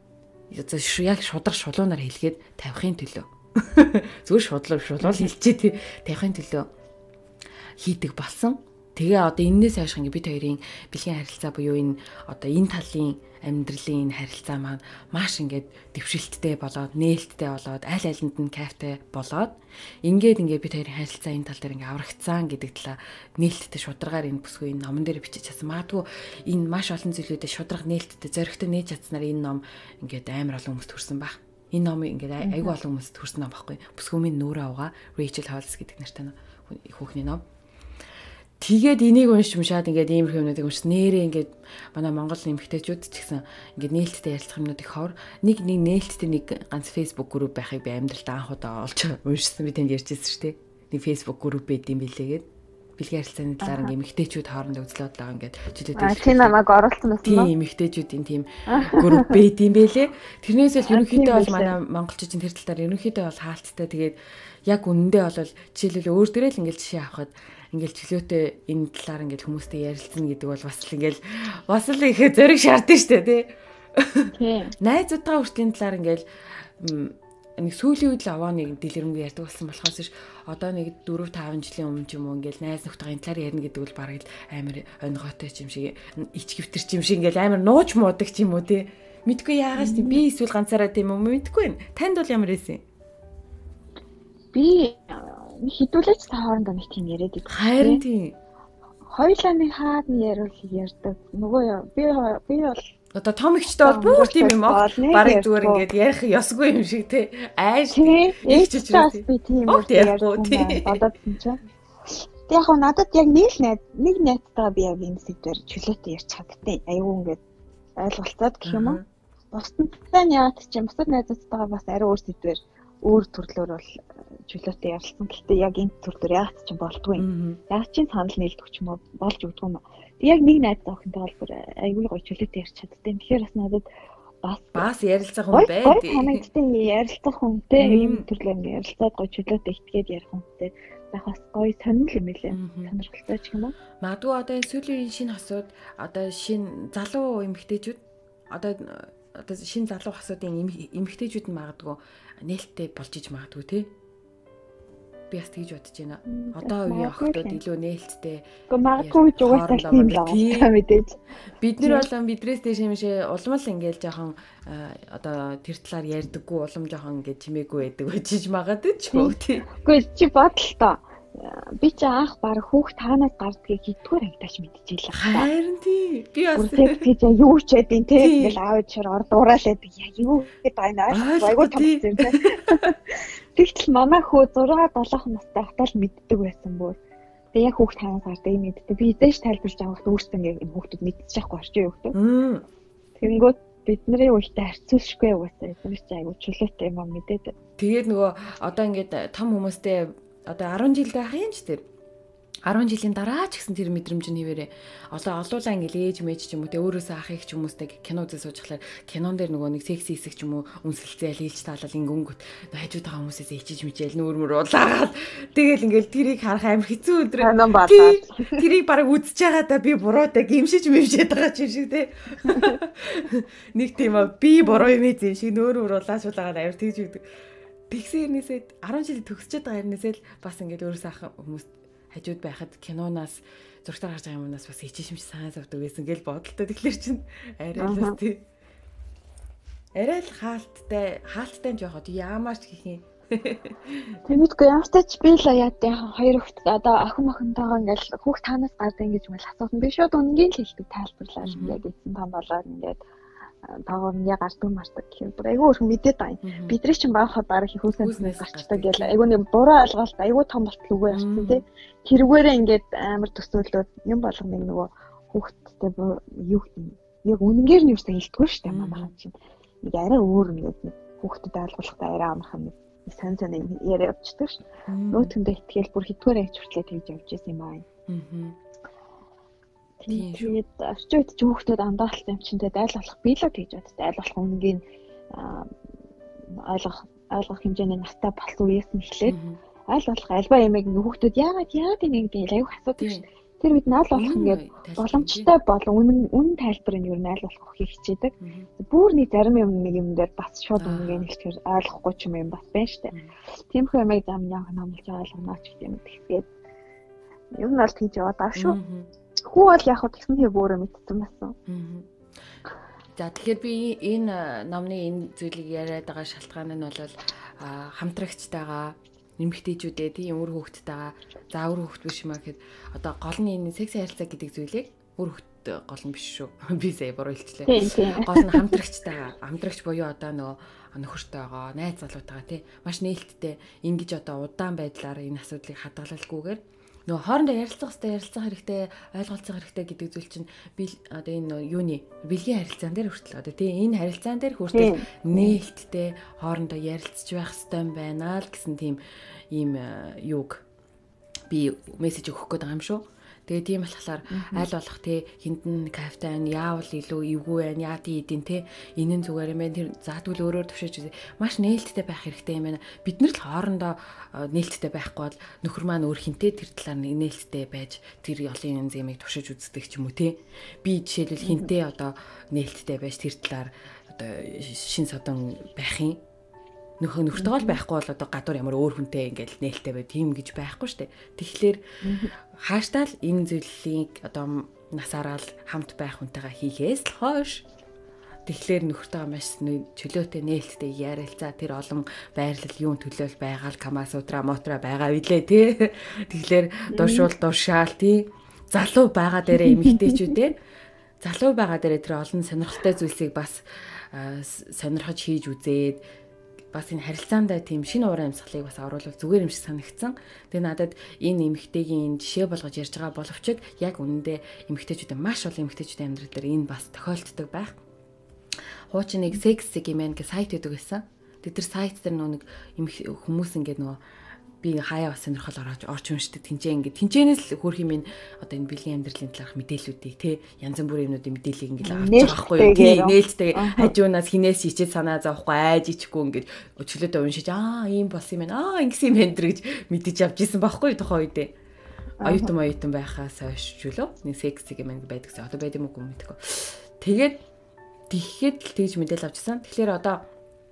яг шудраг шулуунаар хэлгээд тавихын төлөө зүгээр шудлал шулуул хэлчихэд тавихын төлөө хийдэг болсон. Тэгээ одоо энэс хойш ингээ бид хоёрын бэлгийн харилцаа буюу энэ одоо энэ талын амьдралын энэ харилцаа маань маш ингээд дэвшилттэй болоод нээлттэй болоод аль алинд нь кайфтай болоод ингээд ингээ бид хоёрын харилцаа энэ тал дээр ингээ аврагцсан гэдэг талаа нээлттэй шударгаар энэ бүсгүй энэ номон дээр бичиж чадсан. Магадгүй энэ маш олон зүйлүүдэд шудраг нээлттэй зоригтой нээж чадсанаар энэ ном ингээд амар олон хүмүүст хүрсэн баг. Энэ ном ингээд айгүй олон хүмүүст хүрсэн ном баггүй. Бүсгүймийн нүүрээ авгаа Rachel Hollis гэдэг нэртэй хүүхний ном. Тэгээд энийг уншиж уншаад ингээд иймэрхүү юмнуудыг уншсан. Нэрээ ингээд манай Монгол эмэгтэйчүүд ч гэсэн ингээд нээлттэй ярилцах юмнууд их ховор. Нэг нэг нээлттэй нэг ганц Facebook групп байхыг би амьдралд анх удаа олж уншсан. Би тэнд ярьжсэн шүү дээ. Нэг Facebook групп байд юм билээгээд бэлгийн харилцааны талаар ингээд эмэгтэйчүүд хоорондоо үзлээд байгаа ингээд чөлөөтэй. А тийм намайг оруулсан байсан тийм эмэгтэйчүүдийн тийм групп байд юм бэлээ. Тэрнээс л ерөнхийдөө бол манай монголчуудын тэр талаар ерөнхийдөө бол хаалттай. Тэгээд яг үнэндээ бол жишээлбэл өөр дээрээ л ингээд жишээ авахад ингээл чөлөөтэй энэ талаар ингээл хүмүүстэй ярилцсан гэдэг бол бас л ингээл бас л их зөриг шаардсан шүү дээ тий. Найзуудтайгаа хүртлийн талаар ингээл нэг сүүлийн үед л аваа нэг дэлгэрэнгүй ярьдаг болсон болохоос ш одоо нэг дөрөв таван жилийн өмнө ч юм уу ингээл найз нөхдөйгээ энэ талаар ярина гэдэг бол бараг л амар онгойтой ч юм шиг ичгэвтэр ч юм шиг ингээл амар нууж муудаг ч юм уу тий. Мэдгүй яагаас тий би эсвэл ганцаараа тийм юм мэдгүй байна. Танд бол ямар байсан? Би хідүүлээч та хоорондоо нэг тийм яриад идэв. Харин тийм. Хоёулаа нэг хаад нь яриул ярьдаг. Нөгөө би би бол одоо том ихчтэй бол бүр тийм юм аа. Барыг зүгээр ингээд ярих ёсгүй юм шиг те. Айш ихчж үү. Би тийм юм ярьсан. Бодоод юм чи. Тэг яг надад яг нийл найз нэг найзтайгаа би яг энэ сэдвээр чөлөөтэй ярьж чаддیں۔ Аюу ингээд ойлголцоод гэх юм уу. Бусдтай нь яагаад ч юм бусад найзуудтайгаа бас ари өөр сэдвээр өөр төрлөөр бол чөлөөтэй ярилцсан. Гэхдээ яг энэ төрлөөр яагаад ч юм болдгүй. Яг чинь санал нийлдэг ч юм уу болж өгдөг юм. Яг нэг найз охинтой бол бүр аюул гоё чөлөөтэй ярьж чаддیں۔ Тэгэхээр бас надад бас бас ярилцах хүн байд. Танагдсан ярилцах хүнтэй ийм төрлөөр ярилцаад гоё чөлөөтэй итгээд ярих хүнтэй байх бас гоё сонирхол юм билээ. Сонирхолтой ч юм уу. Магадгүй одоо энэ сүүлийн шинэ хосууд одоо шинэ залуу эмэгтэйчүүд одоо одоо шинэ залуу хосуудын эмэгтэйчүүд нь магадгүй нээлттэй болж иж магадгүй тий. Би бас тэгж бодож байна. Одоо үеийн охтууд илүү нээлттэй. Гэхдээ магадгүй ч угаасаа тийм л байгаа мэдээж. Бид нар бол бидрээс дэш юм шиг улам л ингээл жоохон одоо тэр талаар ярьдаггүй улам жоохон ингээд чимээгүй байдаг байж магадгүй ч юм уу тий. Гэхдээ чи бодлоо. Би ч анх баг хүүхд таанаас гардгийг хитгүүр ангидаач мэдчихлээ. Харин тий. Би бас тэгж юу ч ядин тий. Ингээл аав чир орд ураалаад яа юу гэдэг байна айгуу тавцсан тий. Тэгтэл манай хүү зураг долоох настай хатаал мэддэг байсан бүр. Тэгээ яг хүүхд ханаас гардаг юм мэддэг. Би эдэж тайлбарж байгаа хүүхд өөрсдөө ингээ хүүхдүүд мэдчихэхгүй орчих юу хүүхд. Тэгэнгүүт бидний үедээ харьцуулшгүй угаасаа эдгээр чи айгу чөлөөтэй юм мэдээд. Тэгээд нөгөө одоо ингээд том хүмүүстэй одоо арван жилдээ ах юм ч тэр арван жилийн дараа ч гэсэн тэр мэдрэмж нь хэвээрээ одоо олуулаа ингээл ээж мэж ч юм уу те өөрөөсөө ах их ч хүмүүстэй кино үзэж суужхлаар кинон дээр нөгөө нэг секси хэсэг ч юм уу үнсэлцээл ээлж таалал ингэнгөт хажууд байгаа хүмүүсээс ичиж мичээл нүүр мөр уулаад тэгэл ингээл тэрийг харах амар хэцүү өдрөө тэрийг бараг үзэж байгаа да би буруутай гимшиж мэмшээд байгаа ч юм шиг те нэг тийм аа би буруу юм ээ шиг нүүр мөр уулаачулаад амар тэгж өгдөг тэгсэн хэрнээсээ арван жил төгсчээд байгаа хэрнээсээ л бас ингээл өөрөөсөө ах хүмүүс хажууд байхад киноноос зургатаар гарч байгаа юмнаас бас ичээшмж сайн завдаг байсан гэл бодолтой тэгэхээр чинь арай л тий. Арай л хаалттай хаалттай жоохот яамаар ч гэх юм. Тэмээдгүй ямартай ч би л яа тий хоёр хүүхд одоо охин охинтойгоо ингээл хүүхд танаас гардаг ингэж мэл асуусан. Би шууд үнгийн л хэлдэг тайлбарлаа ингээд эцэн том болоод ингээд таавар нь яг арддаг мардаг гэхээр бүр айгүй өрхөн мэдээд байгаа юм. Бидний чинь баахад дараа их хүүснээс гарчдаг гэл айгүй нэг буруу ойлголт айгүй том болтол үгүй явсан тий. Тэрүүгээрээ ингээд амар төсөөлөд юм болгоно нэг нөгөө хүүхдтэй юу яг үнэнгээр нь юусэн хэлдэггүй шүү дээ мамаа чинь. Нэг арай өөр нэг хүүхдэд ойлгуулахтай арай амархан нэг сан сан юм яриа явчихдаг ш. Нөөтөндөө ихтгэл бүр хитгээр ажиж хүртлээ тэгж явж байсан юм аа. Аа. Тэгээд орчин үед ч хүүхдүүд андаалт юм чинь тэгээд айл болох би л тэгж боддог. Айл болох үнгийн ойлгох ойлгох хэмжээний настай болсон үеэс нь эхлээд айл болох альва ямиг хүүхдүүд яагаад яагаад нэг тийм аюух асуудаг ш. Тэр үед нь айл болох ингээд боломжтой болон үнэн үнэн тайлбарыг юу айл болох хийг хичээдэг. Бүр нэг зарим юм нэг юм дээр бас шууд үнэн хэлчихээр ойлгохгүй ч юм бас байна штэ. Тиймэрхүү ямиг зам яг номлож ойлгоно ч гэдэг юм. Тэгээд юм нь бол тийж яваад байгаа шүү. Хүү бол яг хөө тэгсэн хэрэг өөрөө мэдсэн байсан. За тэгэхээр би энэ номны энэ зүйлийг яриад байгаа шалтгаан нь бол хамтрагчтайгаа нэмэгтэйчүүдээ тийм өөр хүүхдтэйгаа за өөр хүүхд биш юм аа гэхэд одоо гол нь энэ секс харилцаа гэдэг зүйлийг өөр хүүхд гол нь биш шүү. Би сая буруу хэлчихлээ. Гол нь хамтрагчтайгаа хамтрагч буюу одоо нөгөө нөхөртөйгоо найз залуутайгаа тийм маш нээлттэй ингэж одоо удаан байдлаар энэ асуудлыг хадгалалгүйгээр нөгөө хоорондоо ярилцах хэрэгтэй ярилцах хэрэгтэй ойлголцох хэрэгтэй гэдэг зүйл чинь би одоо энэ юуны бэлгийн харилцаан дээр хүртэл одоо тийм энэ харилцаан дээр хүртэл нээлттэй хоорондоо ярилцж байх хэрэгтэй байна л гэсэн тийм ийм юуг би мессеж өгөх гээд байгаа юм шүү. Тэгээ тийм болохоор аль болох те хинтэн кафтан яавал илүү эвгүй байна яа тий эдийн те энэ нь зүгээр юм байна тэр заадгүй өөрөөр төвшөөж маш нээлттэй байх хэрэгтэй юм байна. Бид нар л хоорондоо нээлттэй байхгүй бол нөхөр маань өөр хинтээ тэр талаар нээлттэй байж тэр олон янз юмыг төвшөөж үздэг ч юм уу те. Би жишээлбэл хинтээ одоо нээлттэй байж тэр талаар одоо шин содон байх юм. Нөхөр нөхөртөөл байхгүй бол одоо гадуур ямар өөр хүнтэй ингээл нээлттэй бай тийм гэж байхгүй штэ. Тэгэхээр хааштай л энэ зүйлийг одоо насаараа л хамт байх хүнтэйгээ хийхээс л хойш. Тэгэхээр нөхөртөөгөө маш чөлөөтэй нээлттэй ярилцаа тэр олон байрлал юун төлөөл байгаа л Кама Сутра мотра байгаа билээ тий. Тэгэхээр дуршуул дуршаал тий. Залуу байгаа дээрээ эмэгтэйчүүдээ залуу байгаа дээрээ тэр олон сонирхолтой зүйлсийг бас сонирхож хийж үзээд бас энэ харилцаандаа тийм шинэ уурын амьсгалыг бас оруулах зүгээр юм шиг санагдсан. Тэгээ надад энэ эмэгтэйгийн жишээ болгож ярьж байгаа боловч яг үнэндээ эмэгтэйчүүд маш олон эмэгтэйчүүдийн амьдрал дээр энэ бас тохиолддог байх. Хуучин нэг секс сегмент гэх сайт өгдөг байсан. Тэр сайт дээр нэг хүмүүс ингээд нөгөө би хаяа бас сонирхол орж орж уншдаг тэнцээ ингээд тэнцэнээс л хөрх юм одоо энэ бэлгийн амьдралын талаарх мэдээллүүдийг те янз бүрийн юмнуудын мэдээллийг ингээд авч байгаа байхгүй тий нээлттэй хажуунаас хинээс ичээд санаа зовхгүй айж ичихгүй ингээд өчөлөөдөө уншиж аа ийм болсон юм байна аа ингэсэн юм байна гэж мэдэж авч исэн байхгүй тухайн үедээ оюутан оюутан байхаас хойш ч үлээ нэг секси юм байдаг гэсэн одоо байд юм уу мэдээгүй тэгээд тэгэхэд л тэгж мэдээлэл авчихсан тэгэхээр одоо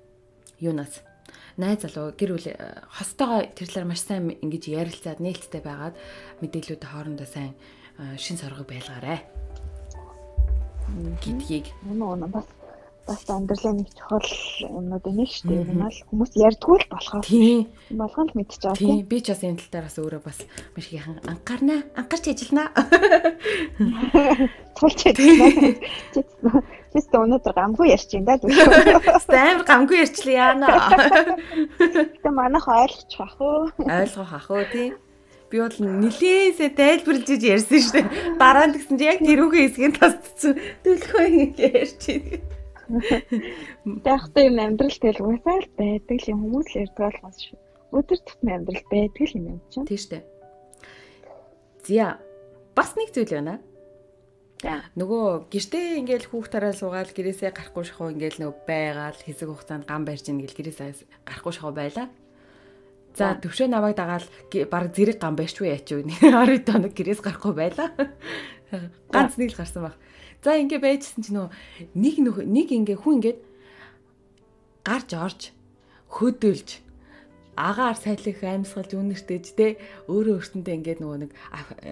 юунаас найз залуу гэр бүл хостойгоо тэр талаар маш сайн ингэж ярилцаад нээлттэй байгаад мэдээллүүд хоорондоо сайн шин соргог байлгаарай гэдгийг нөө бас бас амьдралын нэг чухал юмнууд байна шүү дээ. Энэ бол хүмүүс ярьдгүй л болохоор тийм болгон л мэдчихэж байгаа тийм би ч бас энэ тал дээр бас өөрөө бас маш их анхаарнаа анхаарч ажиллана тулч ажиллана Тэст өнөөдөр гамгүй ярьж юм да. Амар гамгүй ярьчлаа яана. Тэ манайх ойлгочих ах уу. Ойлгох ах уу тий. Би бол нилээсээ тайлбарлаж ярьсан шүү дээ. Дараа нь гэсэн чи яг тэрүүгээ хэсгийг тасцсан. Төлхөө ингэ ярьж байна. Тэгтээ юм амьдрал тэгэл уусаа л байдаг юм хүмүүс л ярьдаг болохоос шүү. Өдөр тутмын амьдрал байдаг юм юм чинь. Тийм шүү дээ. Зя бас нэг зүйл байна. Нөгөө гэртээ ингээл хүүхд тараа суугаад гэрээсээ гарахгүй шахуу ингээл нөгөө байгаал хэсэг хугацаанд гам барьж ийн гэл гэрээсээ гарахгүй шахуу байла. За төвшөө намайг дагаал баг зэрэг гам барьчгүй яач юу. Орой тоног гэрээс гарахгүй байла. Ганц нэг л гарсан баг. За ингээ байжсэн чи нөгөө нэг нэг ингээ хүн ингээд гарч орж хөдөөлж агаар сайлах амьсгалж үнэртэйж те өөрөө өөртөндөө ингээд нөгөө нэг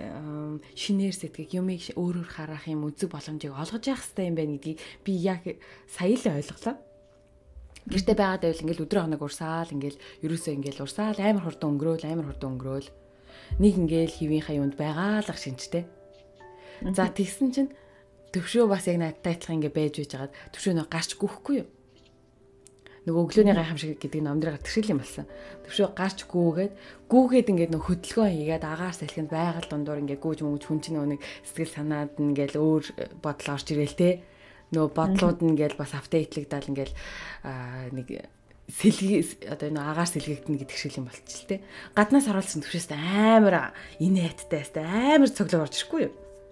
шинээр сэтгэх юмыг өөрөөр харах юм үзэг боломжийг олгож явах хэрэгтэй юм байна гэдгийг би яг сая л ойлголоо. Гэртээ байгаад байвал ингээд өдрөө хоног урсаал ингээд ерөөсөө ингээд урсаал амар хурдан өнгөрөөл амар хурдан өнгөрөөл нэг ингээд хэвийнхаа юунд байгаа л ах шинжтэй. За тэгсэн чинь төвшөө бас яг надтай адилхан ингээд байж байж хагаад төвшөө нэг гарч гүхгүй юу? Нөгөө өглөөний гайхамшиг гэдэг номдрыг гэршил юм болсон. Төвшөө гарч гүүгээд гүүгээд ингээд нөгөө хөдөлгөөн хийгээд агаар салхинд байгаль дундуур ингээд гүүж мөнгөж хүн чинь нөгөө нэг сэтгэл санаад ингээд өөр бодол орж ирэл те. Нөгөө бодлууд нь ингээд бас апдейтлэгдэл ингээд нэг сэлги одоо нөгөө агаар сэлгэгдэнэ гэдэг шиг юм болчих л те. Гаднаас оруулсан төвшөөс амар инээдтэй амар цоглог орж ирэхгүй юу?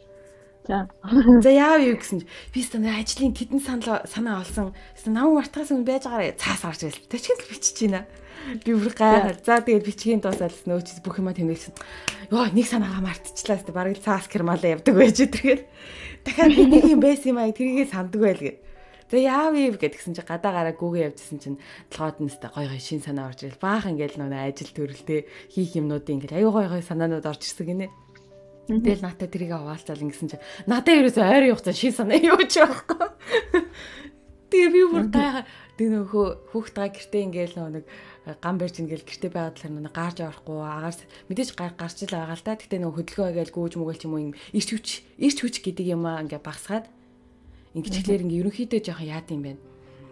За яав юу гэсэн чи би станаа ажлын тэдэн санаа санаа олсон. Нам мартахаас өмнө байж байгаарай. Цаас гарч ирэл. Тэчгэл бичиж байна. Би бүр гайхал. За тэгээд бичгийн дуусаад нөө чи бүх юма тэмдэглэсэн. Йоо нэг санаагаа мартчихлаа тест бараг цаас кермалаа явдаг байж тэргээл. Дахиад би нэг юм байсан юм аа тэрийгээ санддаг байл гэ. За яав юу гэдгсэн чи гадаа гараа гүүгээ явжсэн чинь толгойд нь тест гой гой шин санаа орж ирэл. Баахан ингээл нөө ажил төрөлтэй хийх юмнуудын ингээл аюу гой гой санаанууд орж ирсэн гинэ. Тэгэл надад тэрийг хаваалцал ингэсэн чи надад ерөөсөө ойрын хугацаанд шин санаа юу ч байхгүй. Тэгээ би бүр тайга тэг нөхөө хүүхдгээ гэртээ ингээл нэг гам барьж ингээл гэртээ байгаад талаар нэг гарч орохгүй агаас мэдээж гарч ил байгаа л та. Гэтэ нөх хөдөлгөөн гээл гүүж мүгэл ч юм уу юм ирч хүч ирч хүч гэдэг юм аа ингээ багсгаад ингэчлэр ингээ ерөнхийдөө жоохон яад юм байна.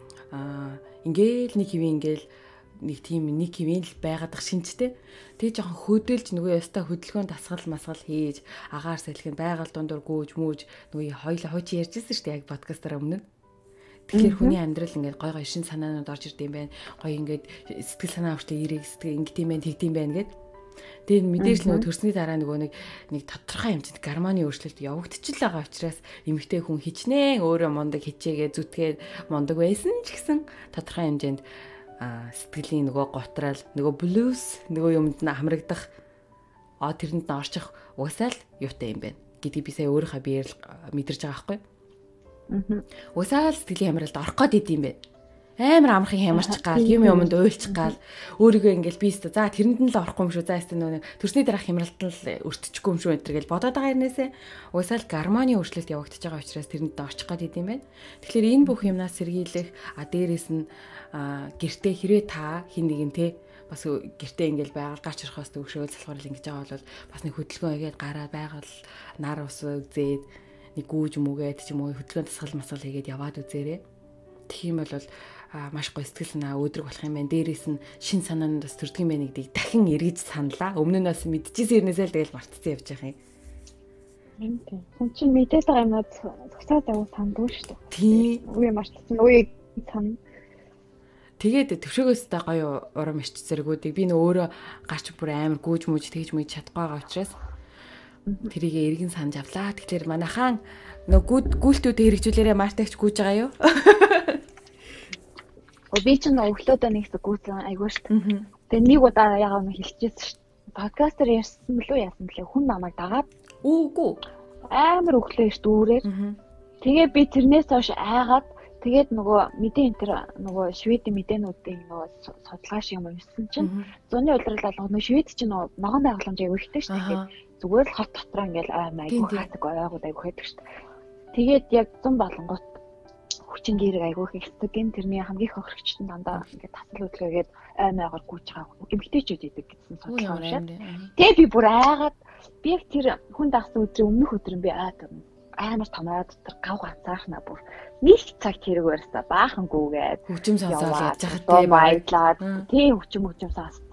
Аа ингээл нэг хэвэн ингээл нэг тийм нэг хэвэн л байгаадах шинжтэй. Тэгээ жоохон хөдөлж нөгөө ястаа хөдөлгөөн тасгал масгал хийж агаар салхинд байгаль дундуур гүйж мүүж нөгөө хоёлаа хойч ярьжсэн шүү дээ яг подкастаар өмнө. Тэгэхээр хүний амьдрал ингээд гой гой шин санаанууд орж ирд юм байна. Гой ингээд сэтгэл санаа өөртөө ирэх сэтгэл ингээд юм байна тэгдэм байна гэд. Тэгээд мэдээж л нөгөө төрсний дараа нөгөө нэг нэг тодорхой хэмжээнд гормоны өөрчлөлт явагдчихл байгаа учраас эмэгтэй хүн хичнээн өөрөө мундаг хичээгээ зүтгээд мундаг байсан ч гэсэн тодорхой хэмжээнд сэтгэлийн нөгөө готрал нөгөө блюз нөгөө юмд нь хамрагдах а тэрэнд нь орчих угсаал юутай юм байна гэдгийг би сая өөрийнхөө биеэр мэдэрч байгаа байхгүй. Аа. Угсаал сэтгэлийн хамралд орох гээд идэм бэ. Амар амархан хямарч гал юм юмд уйлчих гал өөрийгөө ингээл би өстө за тэрэнд нь л орохгүй юм шүү за өстө нөгөө төрсний дараах хямралт нь л өртчихгүй юм шүү энэ гэж бодоод байгаа юмнээсээ угсаал гормоны өөрчлөлт явагдаж байгаа учраас тэрэнд нь орчих гээд идэм байна. Тэгэхээр энэ бүх юмнаас сэргийлэх а дээрээс нь гэртээ хэрэг та хин нэгэн те бас гэртээ ингээл байгаль гарч ирхоос төвшөөл салхуурал ингэж байгаа бол бас нэг хөдөлгөөн хийгээд гараад байгаль нар ус үзээд нэг гүүж мүгээд ч юм уу хөдөлгөөн тасгал масгал хийгээд яваад үзээрэй. Тэгэх юм бол маш гоё сэтгэл санаа өөдрөг болох юм байна. Дээрээс нь шин санаанд бас төрдөг юм байна гэдгийг дахин эргэж саналаа. Өмнө нь бас мэдчихсэн юм нэсэл тэгэл мартцсан явж байгаа юм. Тийм тийм. Хүн чинь мэдээд байгаа юмнууд зөксөөд авах сандгүй шүү дээ. Тийм. Үгүй мартсан. Үгүй сан. Тэгээд төвшөөгөөс та гоё урам ичч зэргүүдийг би нөө өөрөө гарч бүр амар гүүж мүж тэгж мүж чадахгүй байгаа учраас тэрийг эргэн санаж авлаа. Тэгэхээр манайхан нөө гүйлтүүд хэрэгжүүлээрээ мартагч гүүж байгаа юу? Би ч нөө өглөөдөө нэгс гүйсэн айгүй шүү. Тэгээ нэг удаа ягаа юм хэлчихсэн шүү. Подкастер ярьсан мөлөө яасан блэ хүн намайг дагаад үгүй амар өглөө шүү дүүрээр. Тэгээ би тэрнээс хойш айгаад тэгээд нөгөө мэдээ энэ төр нөгөө шведийн мэдээнүүдийн нөгөө судалгаа шиг юм юмсан чинь зуны улирал алга нөгөө швед чинь нөгөө ногоон байгууламж аягүй ихтэй шүү. Тэгэхээр зүгээр л хот дотроо ингээл аймаа айгүй хаадаг ойгууд айгүй хэдэг шүү. Тэгээд яг зам болонгот хүчин гэрэг айгүй ихтэй гэн тэрний хамгийн их хохирогчтон дандаа ингээд тасал хөдлөөгээд аймаагаар гүйж байгаа эмгтээчүүд идэг гэсэн судалгаа уншаад. Тэгээ би бүр айгаад би яг тэр хүн дагсан өдрийн өмнөх өдөр би айгаад амар томроод дотор гав ганцаархна бүр нэг цаг хэрэг барьсаа баахан гүүгээд хүчим сонсоод яаж яхад тий баялаад тий хүчим хүчим сонссон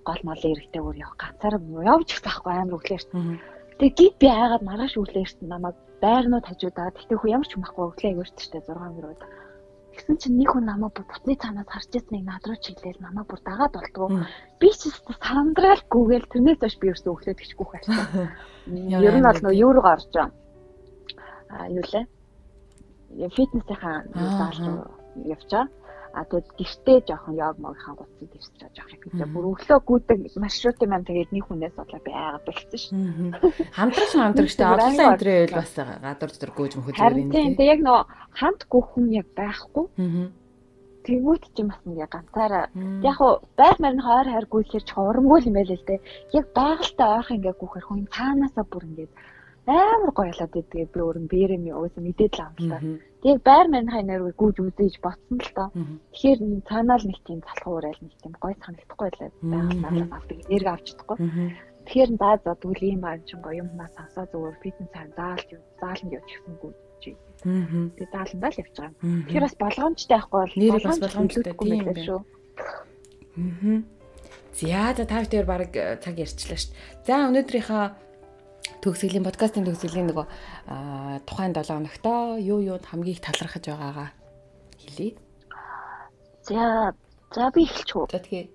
гол малын эрэгтэй өөр явах ганцаараа явж их таахгүй амар өглөө штэ. Тэгээ гид би айгаад маргааш өглөө штэ намайг байрнууд хажуудаа. Тэгтээ хөө ямар ч юм байхгүй өглөө аягүй штэ зураг мөрөд. Тэгсэн чинь нэг хүн намайг бүр татны цаанаас харж ирсэн нэг над руу чиглээл намайг бүр дагаад болтгоо. Би ч сандраал гүгээл тэрнээс хойш би ерөөсөө өглөө тэгчихгүй хайсан. Ер нь бол нөө юу руу орж байгаа. А юу лээ? Фитнесийнхаа заалж явчаа. А тэгээд гэртээ жоохон яг могийнхаа гуцыг дэвсэж байгаа юм гэж. Бүр өглөө гүйдэг маршрутын маань тэгээд нэг хүнээс болоо би айгаад болчихсон шүү. Хамтрагч хамтрагчтай орлон энтрээ байл бас гадуур дотор гүйж мөхөж байгаа юм. Тийм тэгээд яг нөө хамт гүйх хүн яг байхгүй. Тэгвэл ч юм бас ингээ ганцаараа яг хуу байр марын хойр хайр гүйхээр ч урамгүй юм байл л дээ. Яг байгальтай ойрхон ингээ гүйхээр хүн цаанаасаа бүр ингээ амар гоёлаад идэв би өөрөө бэрэм өөсө мэдээд л юм л та. Тэгээ байр манайхаа нэр гүйж үзээж ботсон л та. Тэгэхээр цаанаа л нэг тийм залхуу урайл нэг тийм гоё санагдахгүй байлаа. Байгаль авдаг нэрг авч чадахгүй. Тэгэхээр за за тэгвэл ийм аа чин гоё юм маа сансаа зүгээр фитнес цаан заалж зааланд явж гисэн гүйж. Тэгээ зааландаа л явж байгаа. Тэгэхээр бас болгоомжтой байхгүй бол нэр бас болгоомжтой тийм юм шүү. Аа. За за та хоёр баг цаг ярьчлаа шүү. За өнөөдрийнхээ төгсгөлийн подкастын төгсгөлийн нөгөө тухайн долоо хоногтоо юу юу хамгийн их талархаж байгаагаа хэлье. За за би хэлчихв. За тэгээ.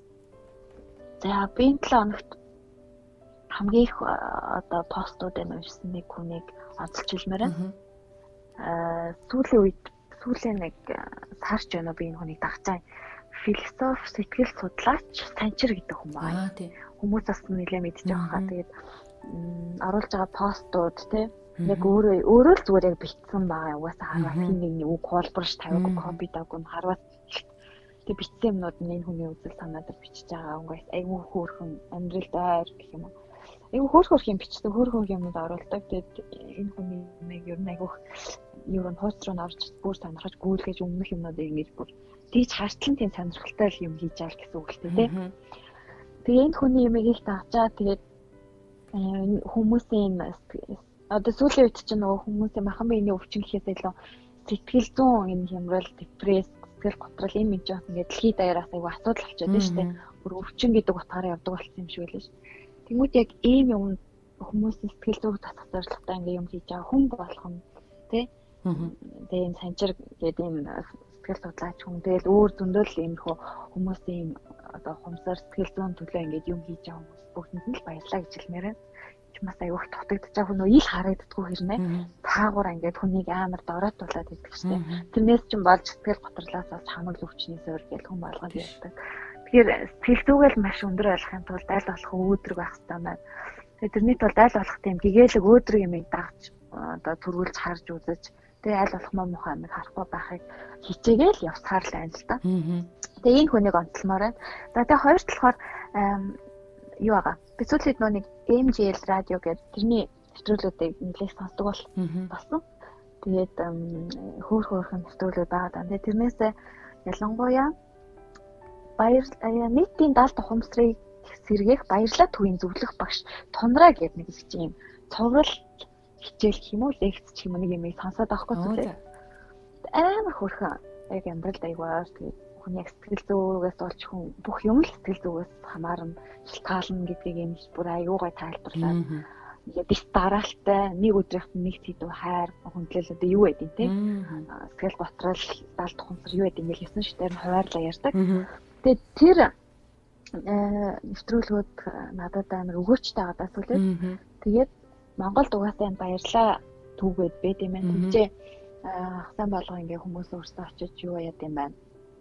За би энэ долоо хоногт хамгийн их одоо постуудыг уншсан нэг хүнийг онцолж хэлмээр байна. Аа сүүлийн үед сүүлийн нэг сарч байна би энэ хүнийг дагчаа. Философи, сэтгэл судлаач Санчир гэдэг хүн байна. Хүмүүс бас нэлээд мэдчихэж байгаа хаа. Тэгээд оруулж байгаа постууд тий яг өөрөө өөрөө л зүгээр яг бичсэн байгаа угаасаа харваа тийм нэг үг холборч тавиагүй копи даагүй харваа тэг бичсэн юмнууд нь энэ хүний үзэл санаадаар бичиж байгаа угаас айгүй хөөрхөн амьдралдаар гэх юм уу айгүй хөөрхөн юм бичсэн хөөрхөн юмнууд оруулдаг тэгээд энэ хүний нэг ер нь айгүй юу н пост руу орж бүр сонирхож гүйлгэж өмнөх юмнуудыг ингэж бүр тийж хартлан тийм сонирхолтой юм хийж байгаа гэсэн үг л тий тэгээ энэ хүний юмыг их таачаа тэгээд хүмүүсийн одоо сүүлийн үед чинь нөгөө хүмүүсийн махан биений өвчин гэхээс илүү сэтгэл зүйн энэ хямрал, депресс, сэтгэл готрол энэ мэд жоох ингээд дэлхийд даяраас айгүй асуудал болчиход байна шүү дээ. Бүр өвчин гэдэг утгаараа явдаг болсон юм шиг байлаа шүү. Тэнгүүд яг ийм юм хүмүүсийн сэтгэл зүйг татах зорилготой ингээд юм хийж байгаа хүн болох нь тий. Тэгээ энэ Санчир гэдэг энэ сэтгэл судлаач хүн тэгэл өөр зөндөөл иймэрхүү хүмүүсийн одоо хумсар сэтгэл зүйн төлөө ингээд юм хийж байгаа хүмүүс бүгдэнд нь л баярлалаа гэж хэлмээр байна. Чимээс аюух дутагдаж байгаа хүн ил харагддаггүй хэрнээ. Таагуур ингээд хүнийг амар дороотуулаад идэх штеп. Тэрнээс ч болж сэтгэл готрлоос бас хамаг өвчний суурь гэж хүн болгоод ярьдаг. Тэгэхээр сэтгэл зүгэл маш өндөр болохын тулд аль болох өөдрөг байх хэрэгтэй байна. Тэгээ тэрний тулд аль болох тийм гэгээлэг өөдрөг юмыг дагж одоо төрүүлж харж үзэж тэгээ аль болох муу мухаа нэг харахгүй байхыг хичээгээл явсаар л байна л да. Тэгээ энэ хүнийг онцлмоор байна. За тэгээ хоёрт болохоор юу байгаа. Би сүүлийн нөө нэг эм жи эл радио гэдэг тэрний нэвтрүүлгүүдийг нэлээд сонсдог бол болсон. Тэгээд хөөх хөөхөн нэвтрүүлэг байгаа. Тэгээд тэрнээс ялангуяа баяр нийтийн даалт ухамсарыг сэргээх баярлалаа төвийн зөвлөх багш Тундраа гэдэг нэг юм цоврал хичээл гэх юм уу лекц гэх юм нэг юм сонсоод авахгүй зүлээ. Амар хөөрхөн яг амьдралд аягаар тэгээд хүн яг сэтгэл зүйгээс болж хүн бүх юм л сэтгэл зүгээс хамаарна шалтгаална гэдгийг энэ бүр аюугай тайлбарлаад ингээд бис дараалтай нэг өдрийнх нь нэг хэдүү хайр хөндлөл одоо юу байдیں۔ Тэ сэтгэл готрол даалт ухамсар юу байдیں ингээл ясан шитээр нь хуваарлаа ярьдаг. Тэгээд тэр нэвтрүүлгүүд надад амар өгөөчтэй байгаа даа сүлээ. Тэгээд Монголд угаасаа энэ баярлаа түүгээд байд юм байна. Тэгжээ хасан болго ингээ хүмүүс өөрсдөө очиж юу яд юм байна.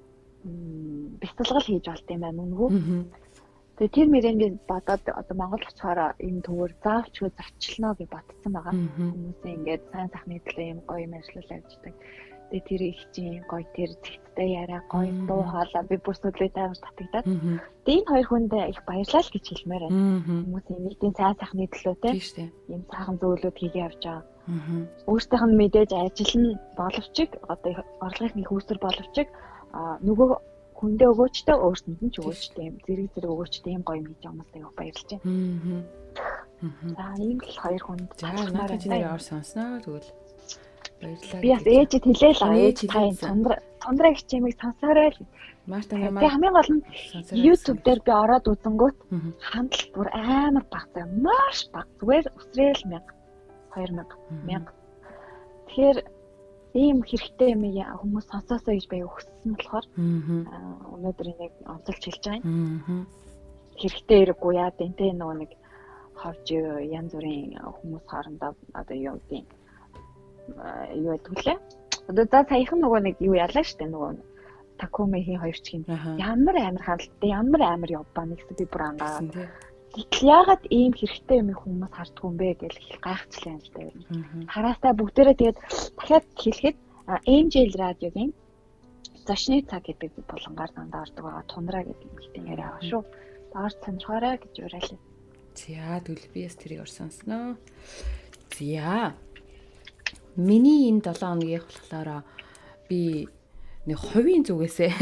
Бяцлал хийж болт юм байна үнгүү. Тэгээ тэр мөрөнгө бодоод одоо Монгол очихоор энэ төвөр заавч хөө зочлно гэж бодсон байгаа. Хүмүүсээ ингээд сайн сайхны төлөө юм гоё юм ажиллал авчдаг. Тэгээ тэр их чинь гоё тэр зэгттэй яриа гоё дуу хоолой би бүр сүлээ тайвар татагдаад. Тэгээ энэ хоёр хүнд их баярлалаа л гэж хэлмээр байна. Хүмүүсийн нийтийн сайн сайхны төлөө те ийм сайхан зөвлөд хийгээ явж байгаа. Өөрсдийнх нь мэдээж ажил нь боловч одоо орлогын их үүсвэр боловч нөгөө хүндээ өгөөчтэй өөрсөнд нь ч өгөөчтэй юм зэрэг зэрэг өгөөчтэй юм гоё хийж юмстай явах баярлж байна. За ийм л хоёр хүнд надад чиний ор сонсноо тэгвэл баярлалаа. Би бас ээжид хэлээ л ээж тань Тундра Тундраа хичээмийг сонсоорой л. Марта намайг. Тэгээ хамгийн гол нь YouTube дээр би ороод үзэнгүүт хандлт бүр амар багтаа. Маш баг. Зүгээр өсрөөл мянга, хоёр мянга, мянга. Тэгэхээр ийм хэрэгтэй юм яа хүмүүс сонсоосоо гэж байг өгсөн болохоор өнөөдөр энийг онцолж хэлж байгаа юм. Хэрэгтэй хэрэггүй яа дээ тэ нөгөө нэг ховж янз бүрийн хүмүүс хоорондоо одоо юу гэдэг юу гэдгүүлээ. Одоо за саяхан нөгөө нэг юу ялаа штэ нөгөө Такумехийн хоёр чихийн ямар амар хандлттай ямар амар явбаа нэгс би бүр ангаа. Тэгэл яагаад ийм хэрэгтэй юм хүмүүс харддаг юм бэ гэж их гайхчихлаа юм л дээ. Хараастай бүгдээрээ тэгээд дахиад хэлэхэд Angel радиогийн зочны цаг гэдэг булангаар дандаа ордог байгаа тундраа гэдэг юм хэлтэй яриа байгаа шүү. Доор сонирхоорой гэж уриалъя. За тэгвэл би яс тэрийг орсонсноо. За. Миний энэ долоо хоногийн болохоор би нэг хувийн зүгээсээ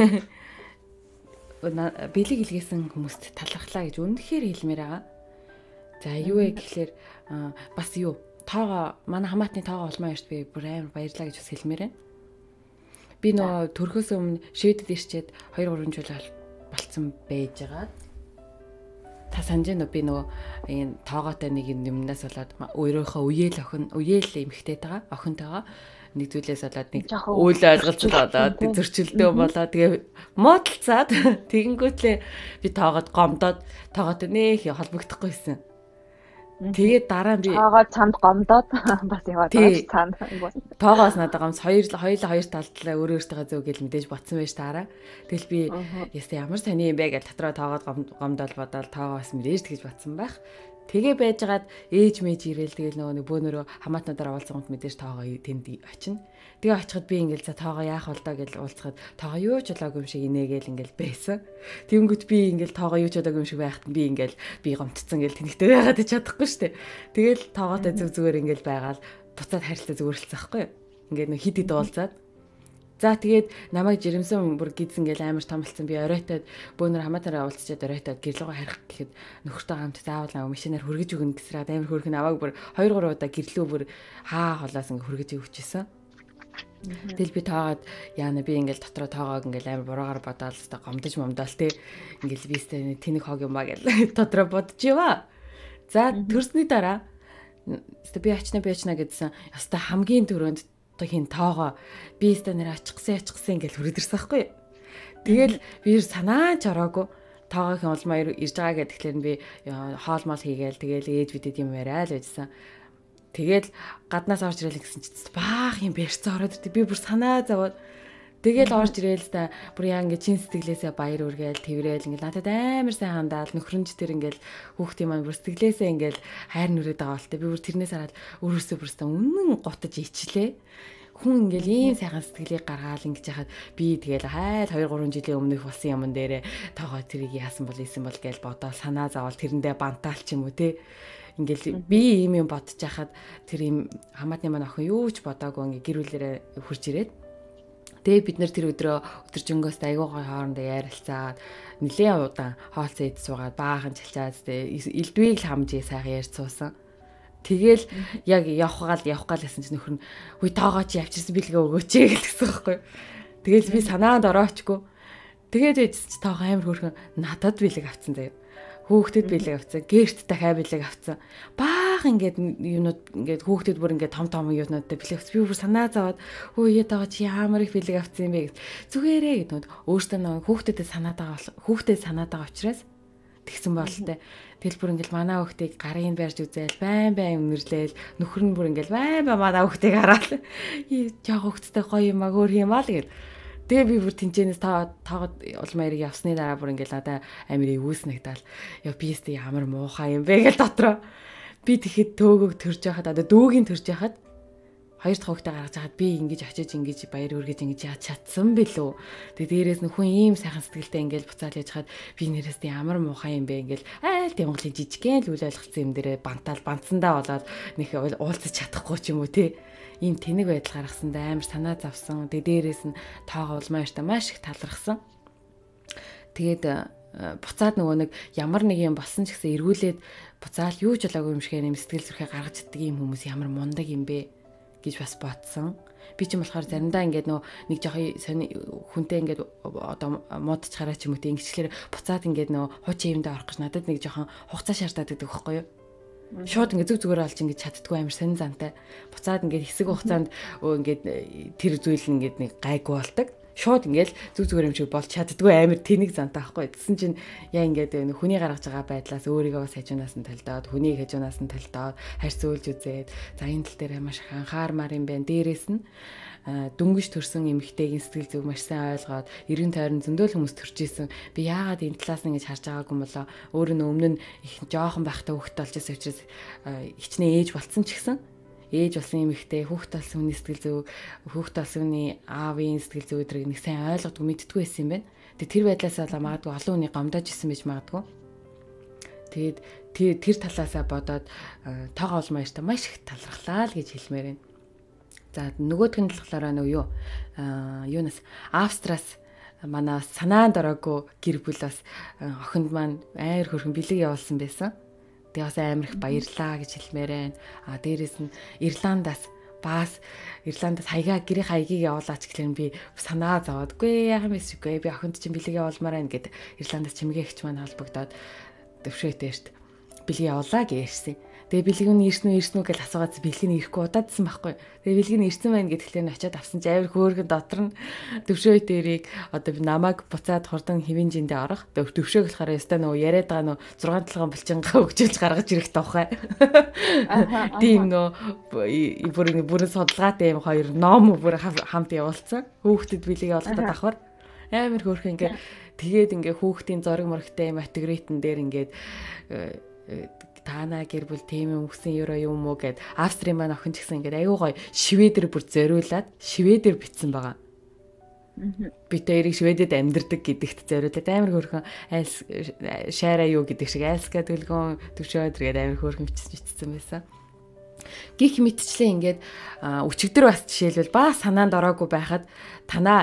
бэлэг илгээсэн хүмүүст талархлаа гэж үнэхээр хэлмээр байгаа. За юу вэ гэхлээр бас юу тоогоо манай хамаатны тоогоо улмаа ярьж би бүр амар баярлаа гэж бас хэлмээр байна. Би нөө төрхөөс өмнө шийдэд ирчээд хоёр гурван жил болцсон байж байгаа. Та санаж нөө би нөө энэ тоогоотой нэг юмнаас болоод өөрийнхөө үеэл охин үеэл эмхтэй байгаа охинтойгоо нэг зүйлээс болоод нэг үйл ойлголцол болоод зөрчилдөө болоод тэгээ муудалцаад тэгэнгүүтлээ би тоогоод гомдоод тоогоотой нэх холбогдохгүйсэн. Тэгээд дараа нь би тоогоо цанд гомдоод бас яваад байгаа цанд. Тоогоос надад гомс хоёр хоёулаа хоёр талдлаа өөр өөртөө зөв гэж мэдээж ботсон байж таараа. Тэгэл би ястаа ямар сони юм бэ гэж дотроо тоогоод гомдол бодоод тоогоос мэдээж тэгж ботсон байх. Тэгээ байжгаад ээж мэж ирээл тэгэл нөгөө нэг бөөнөрөө хамаатнуудаар уулзганд мэдээж тоогоо тэнд очино. Тэгээ очиход би ингээл за тоогоо яах вэ даа гэж уулзахад тоогоо юу ч болоогүй юм шиг инээгээл ингээл байсан. Тэнгүүт би ингээл тоогоо юу ч болоогүй юм шиг байхад би ингээл би гомдцсон гэл тэнэгтэй байгаад чадахгүй штэ. Тэгэл тоогоотой зүг зүгээр ингээл байгаал буцаад харилцаа зүгөрлцөхгүй. Ингээд нөх хид хид уулзаад за тэгээд намайг жирэмсэн бүр гидсэн гэл амар томлцсон би оройтоод бөөнөр хамаатараа уулзчаад оройтоод гэрлүүгээ харих гэхэд нөхөртөө хамт заавал аа машинаар хөргөж өгнө гэсрээд амар хөргөн авааг бүр хоёр гурав удаа гэрлүү бүр хаа холоос ингээ хөргөж өгчээсэн. Тэгэл би таагаад яана би ингээл дотроо тоогоог ингээл амар буруугаар бодоол өстой гомдож момдоол те ингээл би өстой тэнэг хог юм аа гэл дотроо бодож яваа. За төрсний дараа өстой би ачна би ачна гэдсэн өстой хамгийн түрүүнд хин тоогоо би өстой нэр аччихсан аччихсан ингээл хүрээдэрсэн байхгүй. Тэгэл би санаач ороогүй тоогоохийн улмаа ирж байгаа гэхлээр би хоол мол хийгээл тэгэл ээж бидэд юм яриа л байжсан. Тэгэл гаднаас орж ирэл гэсэн чинь баах юм бэрцээ ороод ирдэ би бүр санаа зовоод тэгэл орж ирээл та бүр яа ингээ чин сэтгэлээсээ баяр үргээл тэрэл ингээ надад амар сайн хандаал нөхрөнч тэр ингээл хүүхдийн маань бүр сэтгэлээсээ ингээл хайр нүрээд байгаа болтой би бүр тэрнээс хараад өөрөөсөө бүрстэ үнэн готож ичлээ. Хүн ингээл ийм сайхан сэтгэлийг гаргаал ингэж яхад би тэгэл хайл хоёр гурван жилийн өмнөх болсон юм дээрээ тоогоо тэрийг яасан бол ийсэн бол гэж бодоо санаа зовол тэрэндээ бантаал ч юм уу те ингээл би ийм юм бодож яхад тэр ийм хамаатны маань охин юу ч бодоогүй ингээ гэр бүлэрээ хурж ирээд тэгээ бид нар тэр өдрөө өдөржингөөс айгуугай хоорондоо ярилцаад нэлээд удаан хоолцоо идэж суугаад баахан чалчаад тэ элдвийг л хамжээ сайхан ярьж суусан. Тэгэл яг явах гал явах гал гэсэн чинь нөхөр нь хүй тоогоо чи явчихсан бэлгээ өгөөч гэсэн байхгүй. Тэгэл би санаанд ороочгүй. Тэгээд ээжс чи тоогоо амар хөөрхөн надад бэлэг авцсан заяа. Хүүхдэд бэлэг авцсан, гэрт дахиад бэлэг авцсан. Баах ингээд юмнууд ингээд хүүхдэд бүр ингээд том том юмнуудтай бэлэг авцсан. Би бүр санаа зовоод хөө яа тоогоо чи ямар их бэлэг авцсан юм бэ гэж. Зүгээрээ гэдэг нь өөртөө нэг хүүхдэд санаад байгаа хүүхдэд санаад байгаа учраас тэгсэн бололтой. Тэгэл бүр ингээл манай хүүхдийг гарын барьж үзээл байн байн өнөрлөөл нөхөр нь бүр ингээл байн байн манай хүүхдийг хараад яа хүүхдтэй гоё юм аа өөр юм аа л гээд. Тэгээ би бүр тэнцэнээс та тагад улмаа яриг явсны дараа бүр ингээл надаа амир ивүүснэгдэл яа би өстө ямар муухай юм бэ гэл дотроо. Би тэгэхэд төөгөг төрж яхад одоо дүүгийн төрж яхад хоёр дахь хүүхдээ гаргаж хаад би ингэж очиж ингэж баяр үргэж ингэж яа чадсан бэлүү. Тэгээ дээрээс нь хүн ийм сайхан сэтгэлтэй ингээл буцаал яж хаад би нэрээс ямар муухай юм бэ ингээл айл Монголын жижигхэн л үйл ойлголцсон юм дээрээ бантаал бантсандаа болоод нэг уулзаж чадахгүй ч юм уу те. Ийм тэнэг байдал гаргасандаа амар санаа завсан. Тэгээ дээрээс нь тоогоо улмаа ярьтаа маш их талархсан. Тэгээд буцаад нөгөө нэг ямар нэг юм болсон ч гэсэн эргүүлээд буцаал юу ч болоогүй юм шиг юм сэтгэл зүрхээ гаргаж иддэг юм хүмүүс ямар мундаг юм бэ гэж бас бодсон. Би ч юм болохоор заримдаа ингээд нөө нэг жоохон сони хүнтэй ингээд одоо модчгараа ч юм уу те ингэчлэр буцаад ингээд нөө хуучин юмдаа орох гэж надад нэг жоохон хугацаа шаардаад байдаг байхгүй юу. Шууд ингээд зүг зүгээр олж ингээд чаддгүй амар сонин зантай. Буцаад ингээд хэсэг хугацаанд ингээд тэр зүйл ингээд нэг гайгүй болдог. Шууд ингээд зүг зүгээр юм шиг болж чаддгүй амар тэнэг зантай байхгүй. Тэсэн чинь яа ингээд хүний гаргаж байгаа байдлаас өөрийгөө бас хажуунаас нь талдаад, хүнийг хажуунаас нь талдаад, харьцуулж үзээд, за энэ тал дээр маш их анхаармаар юм байна. Дээрээс нь дүнгиж төрсэн эмэгтэйгийн сэтгэл зүг маш сайн ойлгоод эргэн тойрон зөндөл хүмүүс төрж исэн. Би яагаад энэ талаас нь ингэж харж байгаагүй юм болоо. Өөр нь өмнө нь их жоохон байхдаа хүүхэд болж байсан учраас хичнээн ээж болцсон ч гэсэн ээж болсон эмэгтэй хүүхэд болсон хүний сэтгэл зүг, хүүхэд болсон хүний аавын сэтгэл зүг өдрийг нэг сайн ойлгодгүй мэддэггүй байсан юм байна. Тэгээ тэр байдлаас болоо магадгүй олон хүний гомдож исэн байж магадгүй. Тэгээд тэр талаасаа бодоод тоогоо олмоо ярьта маш их талархлаа л гэж хэлмээр байна. За нөгөөх нь болохоор нөө юу аа юунаас Австраас манай санаанд ороогүй гэр бүл бас охинд маань айр хөрхөн бэлэг явуулсан байсан. Тэгээ бас амар их баярлаа гэж хэлмээр байна. А дээрэс нь Ирландаас бас Ирландаас хаягаа гэрийн хаягийг явуулаач гэхлээр би санаа зовоодгүй яах юм бэ шиггүй би охинд чинь бэлэг явуулмаар байна гэд Ирландаас чимгээгч маань холбогдоод төвшөөтэйрт бэлэг явуулаа гэжсэн. Тэгээ бэлэг нь ирсэн үү ирсэн үү гэж асуугаад бэлэг нь ирэхгүй удаадсан байхгүй. Тэгээ бэлэг нь ирсэн байна гэдэгтлээ нь очиад авсан чи авир хөөргөн дотор нь төвшөө дээрийг одоо би намайг буцаад хурдан хэвэн жиндээ орох. Төвшөө болохоор ястаа нөгөө яриад байгаа нөгөө зургаан талхан булчингаа өгчөж гаргаж ирэх тавхай. Тийм нөө бүр бүрэн судалгаатай юм хоёр ном бүр хамт явуулсан. Хүүхдэд бэлэг явуулахад давхар амар хөөрхөн ингээ тэгээд ингээ хүүхдийн зураг мөрөгтэй мотогретэн дээр ингээд таана гэр бүл тийм юм өгсөн евро юм уу гэд Австрийн маань охин ч гэсэн ингээд аюу гой шведээр бүр зориулаад шведээр бичсэн байгаа. Би тэрийг шведэд амьдардаг гэдэгт зориулаад амар хөөрхөн айлс шаараа юу гэдэг шиг айлска төлгөн төвшөөд тэгээд амар хөөрхөн бичсэн байсан. Гих мэтчлээ ингээд өчигдөр бас жишээлбэл ба санаанд ороогүй байхад танаа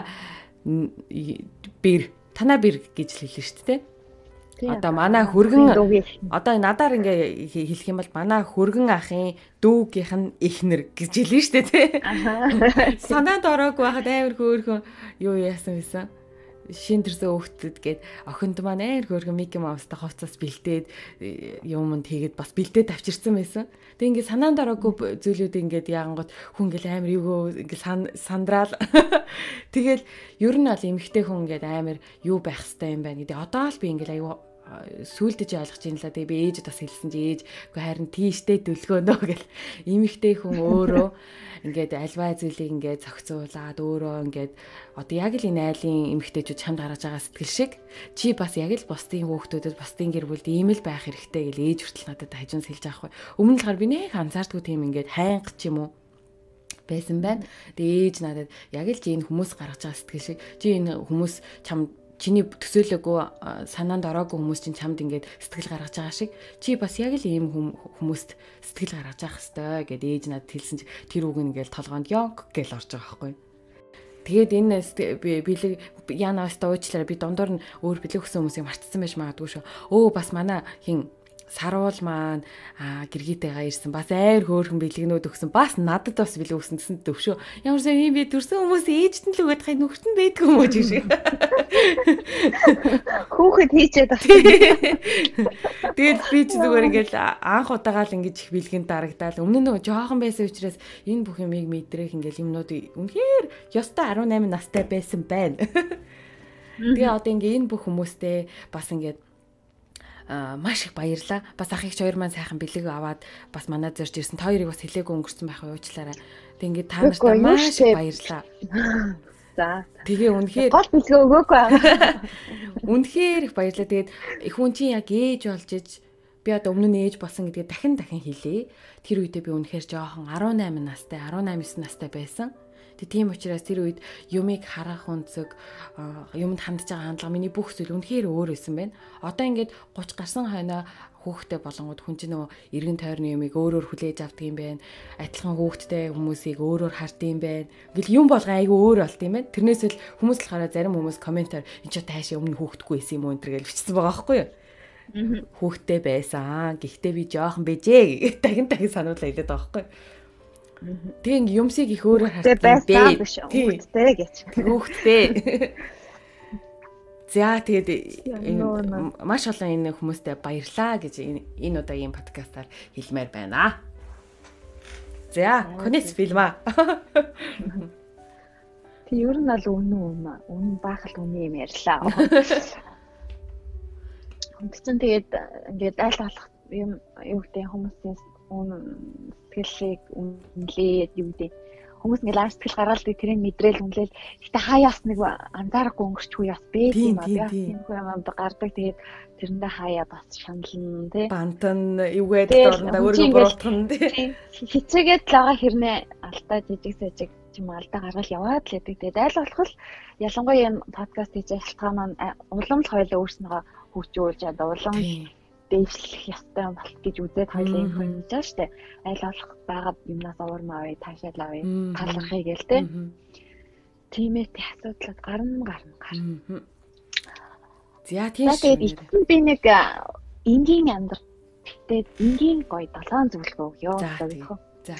бэр танаа бэр гэж хэлсэн шүү дээ. Одоо манай хөргөн одоо надаар ингээ хэлэх юм бол манай хөргөн ахын дүүгийнх нь эхнэр гэж хэлнэ шүү дээ тий. Санаанд ороогүй байхад амар хөөрхөн юу яасан байсан. Шин төрсөн хүүхдэд гээд охинд маань амар хөөрхөн Мики Маустай хувцас бэлдээд юмд хийгээд бас бэлдээд авчирсан байсан. Тэг ингээ санаанд ороогүй зүйлүүд ингээд яангот хүн ингээл амар юугөө ингээл сандраал. Тэгэл ер нь бол эмэгтэй хүн ингээд амар юу байх хэвээр юм байна гэдэг. Одоо л би ингээл аюу сүулдэж ойлгож юм л да. Тэгээ би ээжэд бас хэлсэн чи ээж үгүй харин тийштэй дүлгөөнөө гэл эмэгтэй хүн өөрөө ингээд альва зүйлийг ингээд зохицуулаад өөрөө ингээд одоо яг л энэ айлын эмэгтэйчүүд чамд гаргаж байгаа сэтгэл шиг чи бас яг л бусдын хүүхдүүдэд бусдын гэр бүлд ийм л байх хэрэгтэй гэл ээж хүртэл надад хажуунс хэлж байгаа хгүй. Өмнө нь л гар би нэх анзаардгүй тийм ингээд хайнг ч юм уу байсан байна. Тэгээ ээж надад яг л чи энэ хүмүүс гаргаж байгаа сэтгэл шиг чи энэ хүмүүс чамд чиний төсөөлөөгүй санаанд ороогүй хүмүүс чинь чамд ингээд сэтгэл гаргаж байгаа шиг чи бас яг л ийм хүмүүст сэтгэл гаргаж явах хэвээр гэд ээж надад хэлсэн чи тэр үг ингээл толгоонд ёг гэл орж байгаа байхгүй. Тэгээд энэ бэлэг яанаас дуучлаараа би дундуур нь өөр бэлэг өгсөн хүмүүсийг мартсан байж магадгүй шүү. Өө бас манай хин саруул маань аа гэргийтэйгаа ирсэн бас айр хөөрхөн бэлгэнүүд өгсөн бас надад бас бэлэг өгсөн гэсэн төвшөө ямар сайн юм бэ төрсөн хүмүүс ээжт нь л өгöd хай нүхт нь байдгүй юм уу гэж хүүхэд хийчээд бас тэгээд би ч зүгээр ингээл анх удагаал ингэж их бэлгэнд дарагдаал өмнө нь жоохон байсан учраас энэ бүх юмыг мэдрэх ингээл юмнууд үнэхээр ёстой арван найман настай байсан байна. Тэгээ одоо ингээ энэ бүх хүмүүстэй бас ингээд а маш их баярлаа. Бас ах ихч хоёр маань сайхан бэлэг аваад бас манад зорж ирсэн. Та хоёрыг бас хэлээгүй өнгөрсөн байх уучлаарай. Тэг ингээд та нартай маш их баярлаа. За. Тэгээ үнэхээр гол бэлгээ өгөөгүй аа. Үнэхээр их баярлаа. Тэгээд их хүн чинь яг ээж болж иж би одоо өмнө нь ээж болсон гэдгээ дахин дахин хэлээ. Тэр үедээ би үнэхээр жоохон арван найман настай, арван найман настай байсан. Тэг тийм учраас тэр үед юмыг харах өнцөг юмд хандж байгаа хандлага миний бүх зүйл үнэхээр өөр байсан байна. Одоо ингээд гуч гарсан хойноо хүүхдээ болонгууд хүн чинь нөгөө эргэн тойрны юмыг өөрөөр хүлээж авдаг юм байна. Адилхан хүүхдтэй хүмүүсийг өөрөөр харддаг юм байна. Ингээл юм болгоо айгүй өөр болт юм байна. Тэрнээс л хүмүүс л хараа зарим хүмүүс комментаар энэ ч таашаа өмнө хүүхдгүй байсан юм уу энэ төр гэж бичсэн байгаа байхгүй юу? Хүүхдтэй байсан. Гэхдээ би жоохон бэжээ. Дахин дахин сануулаа хэлээд байгаа байхгүй юу? Тэгээ ингээм юмсыг их өөрөөр хардаг юм бэ. Хүүхдтэй гэж. Хүүхдтэй. За тэгээд маш олон энэ хүмүүстээ баярлаа гэж энэ удаагийн подкастаар хэлмээр байна. За, конец фильма. Тэг ер нь бол үнэн үнэн. Үнэн баахал үнэн юм ярьлаа. Хүнцэн тэгээд ингээд айл болох юм юу гэдэг хүмүүсийн үнэн сэтгэлийг үнэлээд юу гэдэг хүмүүс ингээд лааш сэтгэл гаргаалдаг тэрийг мэдрээл үнэлээл гэтээ хаяас нэг анзаарахгүй өнгөрчихгүй бас бэ тийм аа тийм юм гардаг тэгээд тэрэндээ хаяа бас шанална тий бантан юугээд дорнда өөрийгөө буруутгана тий хичээгээд л байгаа хэрнээ алдаа жижиг сажиг юм алдаа гаргал яваад л гэдэг тэгээд айл болох л ялангуяа энэ подкаст хийж ажиллагаа маань улам л хоёулаа өөрснөө хөгжүүлж чадаа улам дэвшлэх ёстой болт гэж үзээд хоёлаа юм хийж байгаа штэ. Айл болох байгаад юмнаас уурмаа авъя, таашаал авъя, талархъя гээл тэ. Тиймээ тэ асуудлууд гарна гарна гарна. За тийм шүү. Тэгээд би нэг энгийн амьдрал гэтээ энгийн гоё долоон зөвлөгөө өгье. За.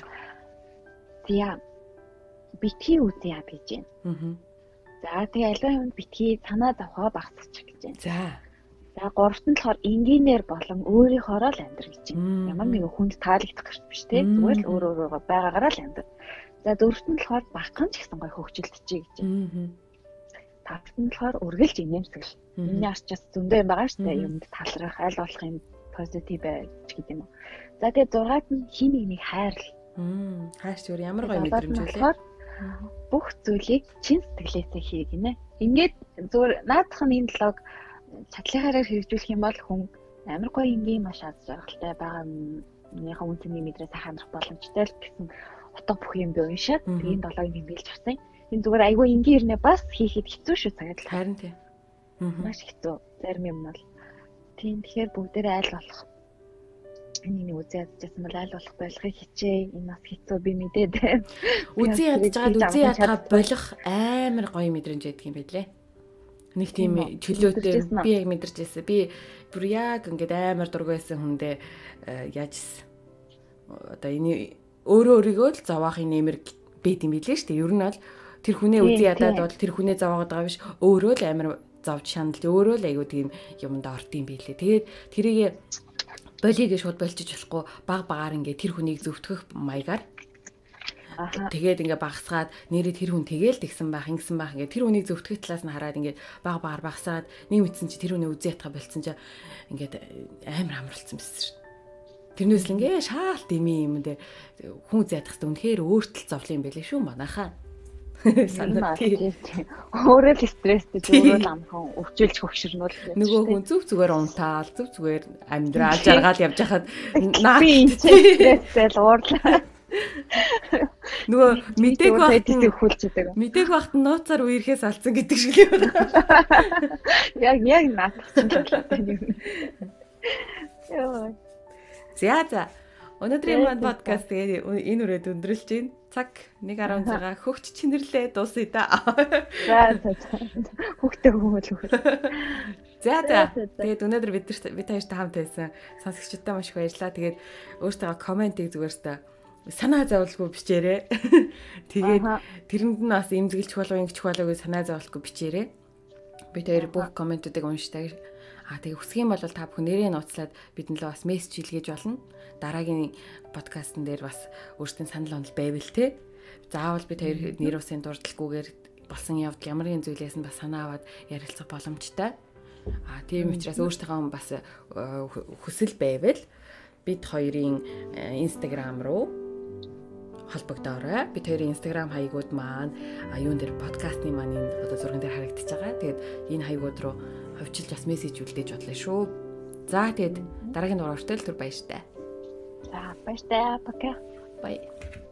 За. Битгий үзье яа гэж байна. За тэгээ аливаа юмд битгий санаа зовхоо багасгачих гэж байна. За. За гуравт нь болохоор энгийнээр болон өөрийнхоороо л амьдрах гэж байна. Ямар нэгэн хүнд таалагдах гэж биш те. Зүгээр л өөр өөрөөгөө байгаагаараа л амьдрах. За дөрөвт нь болохоор багхан ч гэсэн гой хөгжилтчихье гэж байна. Тавт нь болохоор үргэлж инээмсэгэл. Миний арчаас зөндөө юм байгаа шүү дээ. Юмд талрах, аль болох юм позитив байж гэдэг юм уу. За тэгээ зургаад нь хин нэг нэг хайрлал. Хайрч өөр ямар гоё мэдрэмж вэ? Бүх зүйлийг чин сэтгэлээсээ хий гинэ. Ингээд зүгээр наадах нь энэ лог чадлынхаараа хэрэгжүүлэх юм бол хүн амар гоё энгийн маш аз жаргалтай байгаа минийхээ үнцний мэдрээ сайхан амрах боломжтой л гэсэн утга бүх юм би уншаад тэгээд долоог нэмэлж авсан. Энэ зүгээр айгүй энгийн ирнэ бас хийхэд хэцүү шүү цагаад л. Харин тий. Маш хэцүү. Зарим юм бол тийм тэгэхээр бүгдээрээ айл болох. Энийг үзээд чадсан бол айл болох болгохыг хичээ. Энэ бас хэцүү би мэдээд байна. Үзий ядж байгаад үзий ядгаа болох амар гоё мэдрэмж байдаг юм байлээ. Нэг тийм чөлөөтэй би яг мэдэрч байсан. Би бүр яг ингээд амар дург байсан хүндээ яажсэн. Одоо энэ өөрөө өөрийгөө л зовоохын нэмэр бэд юм билээ шүү дээ. Ер нь бол тэр хүнээ үзий ядаад бол тэр хүнээ зовоогод байгаа биш. Өөрөө л амар зовж шаналж өөрөө л айгуу тийм юмд орд юм билээ. Тэгээд тэрийг болиг шууд болчих болохгүй баг багаар ингээд тэр хүнийг зөвтгөх маягаар тэгээд ингээ багасгаад нэрээ тэр хүн тэгээл тэгсэн байх ингэсэн байх ингээ тэр хүнийг зөвтгөх талаас нь хараад ингээ баг багаар багасаад нэг мэдсэн чи тэр хүнийг үзээ ятгаа болцсон чи ингээ амар амралцсан байсан шүү. Тэрнээс л ингээ шаалт ими юм дээр хүн үзээ ятгахтай үнэхээр өөртөл зовлон юм байлээ шүү манайхаа. Санаа тийм. Өөрөө л стресстэй өөрөө л амхан өвчүүлж хөгшөрнөл. Нөгөө хүн зүг зүгээр унтаал зүг зүгээр амьдрал жаргаал явж хахад наа стресстэй л уурлаа. Нөгөө мэдээг багт хүлцдэг. Мэдээг багт нууцаар үерхээс алдсан гэдэг шиг л байна. Яг яг наатсан юм. Яа. За за. Өнөөдрийн маань подкаст тэгээд энэ үрээд өндөрлж байна. Цаг нэг гаруй цагаа хөгч чинэрлээ дуусъя да. За за. Хөгтөө хүмүүл хөгөл. За за. Тэгээд өнөөдөр бид бид хоёртай хамт байсан сонсогчдод маш их баярлалаа. Тэгээд өөртөө комментиг зүгээрээ санаа зовлгүй бичээрэй. Тэгээд тэрэнд нь бас имзэглэх болов ингэчих болов гэж санаа зовлгүй бичээрэй. Бид хоёр бүх комментуудыг уншдаг. Аа тэгээ хүсэх юм бол та бүхэн нэрээ нууцлаад бидэнд л бас мессеж хийлгэж болно. Дараагийн подкастн дээр бас өөрсдийн санал онол байвал те. Заавал бид хоёр нэр усын дурдлаггүйгээр болсон явдал ямар нэгэн зүйлээс нь бас санаа аваад ярилцах боломжтой. Аа тийм учраас өөртөөхөө бас хүсэл байвал бид хоёрын Instagram руу холбогдоорой. Бид хоёрын Instagram хаягууд маань юун дээр подкастны маань энэ одоо зурган дээр харагдаж байгаа. Тэгээд энэ хаягууд руу хавчилж бас мессеж үлдээж бодлоо шүү. За тэгээд дараагийн дугаар хүртэл түр баяртай. За баяртай. Пока. Bye.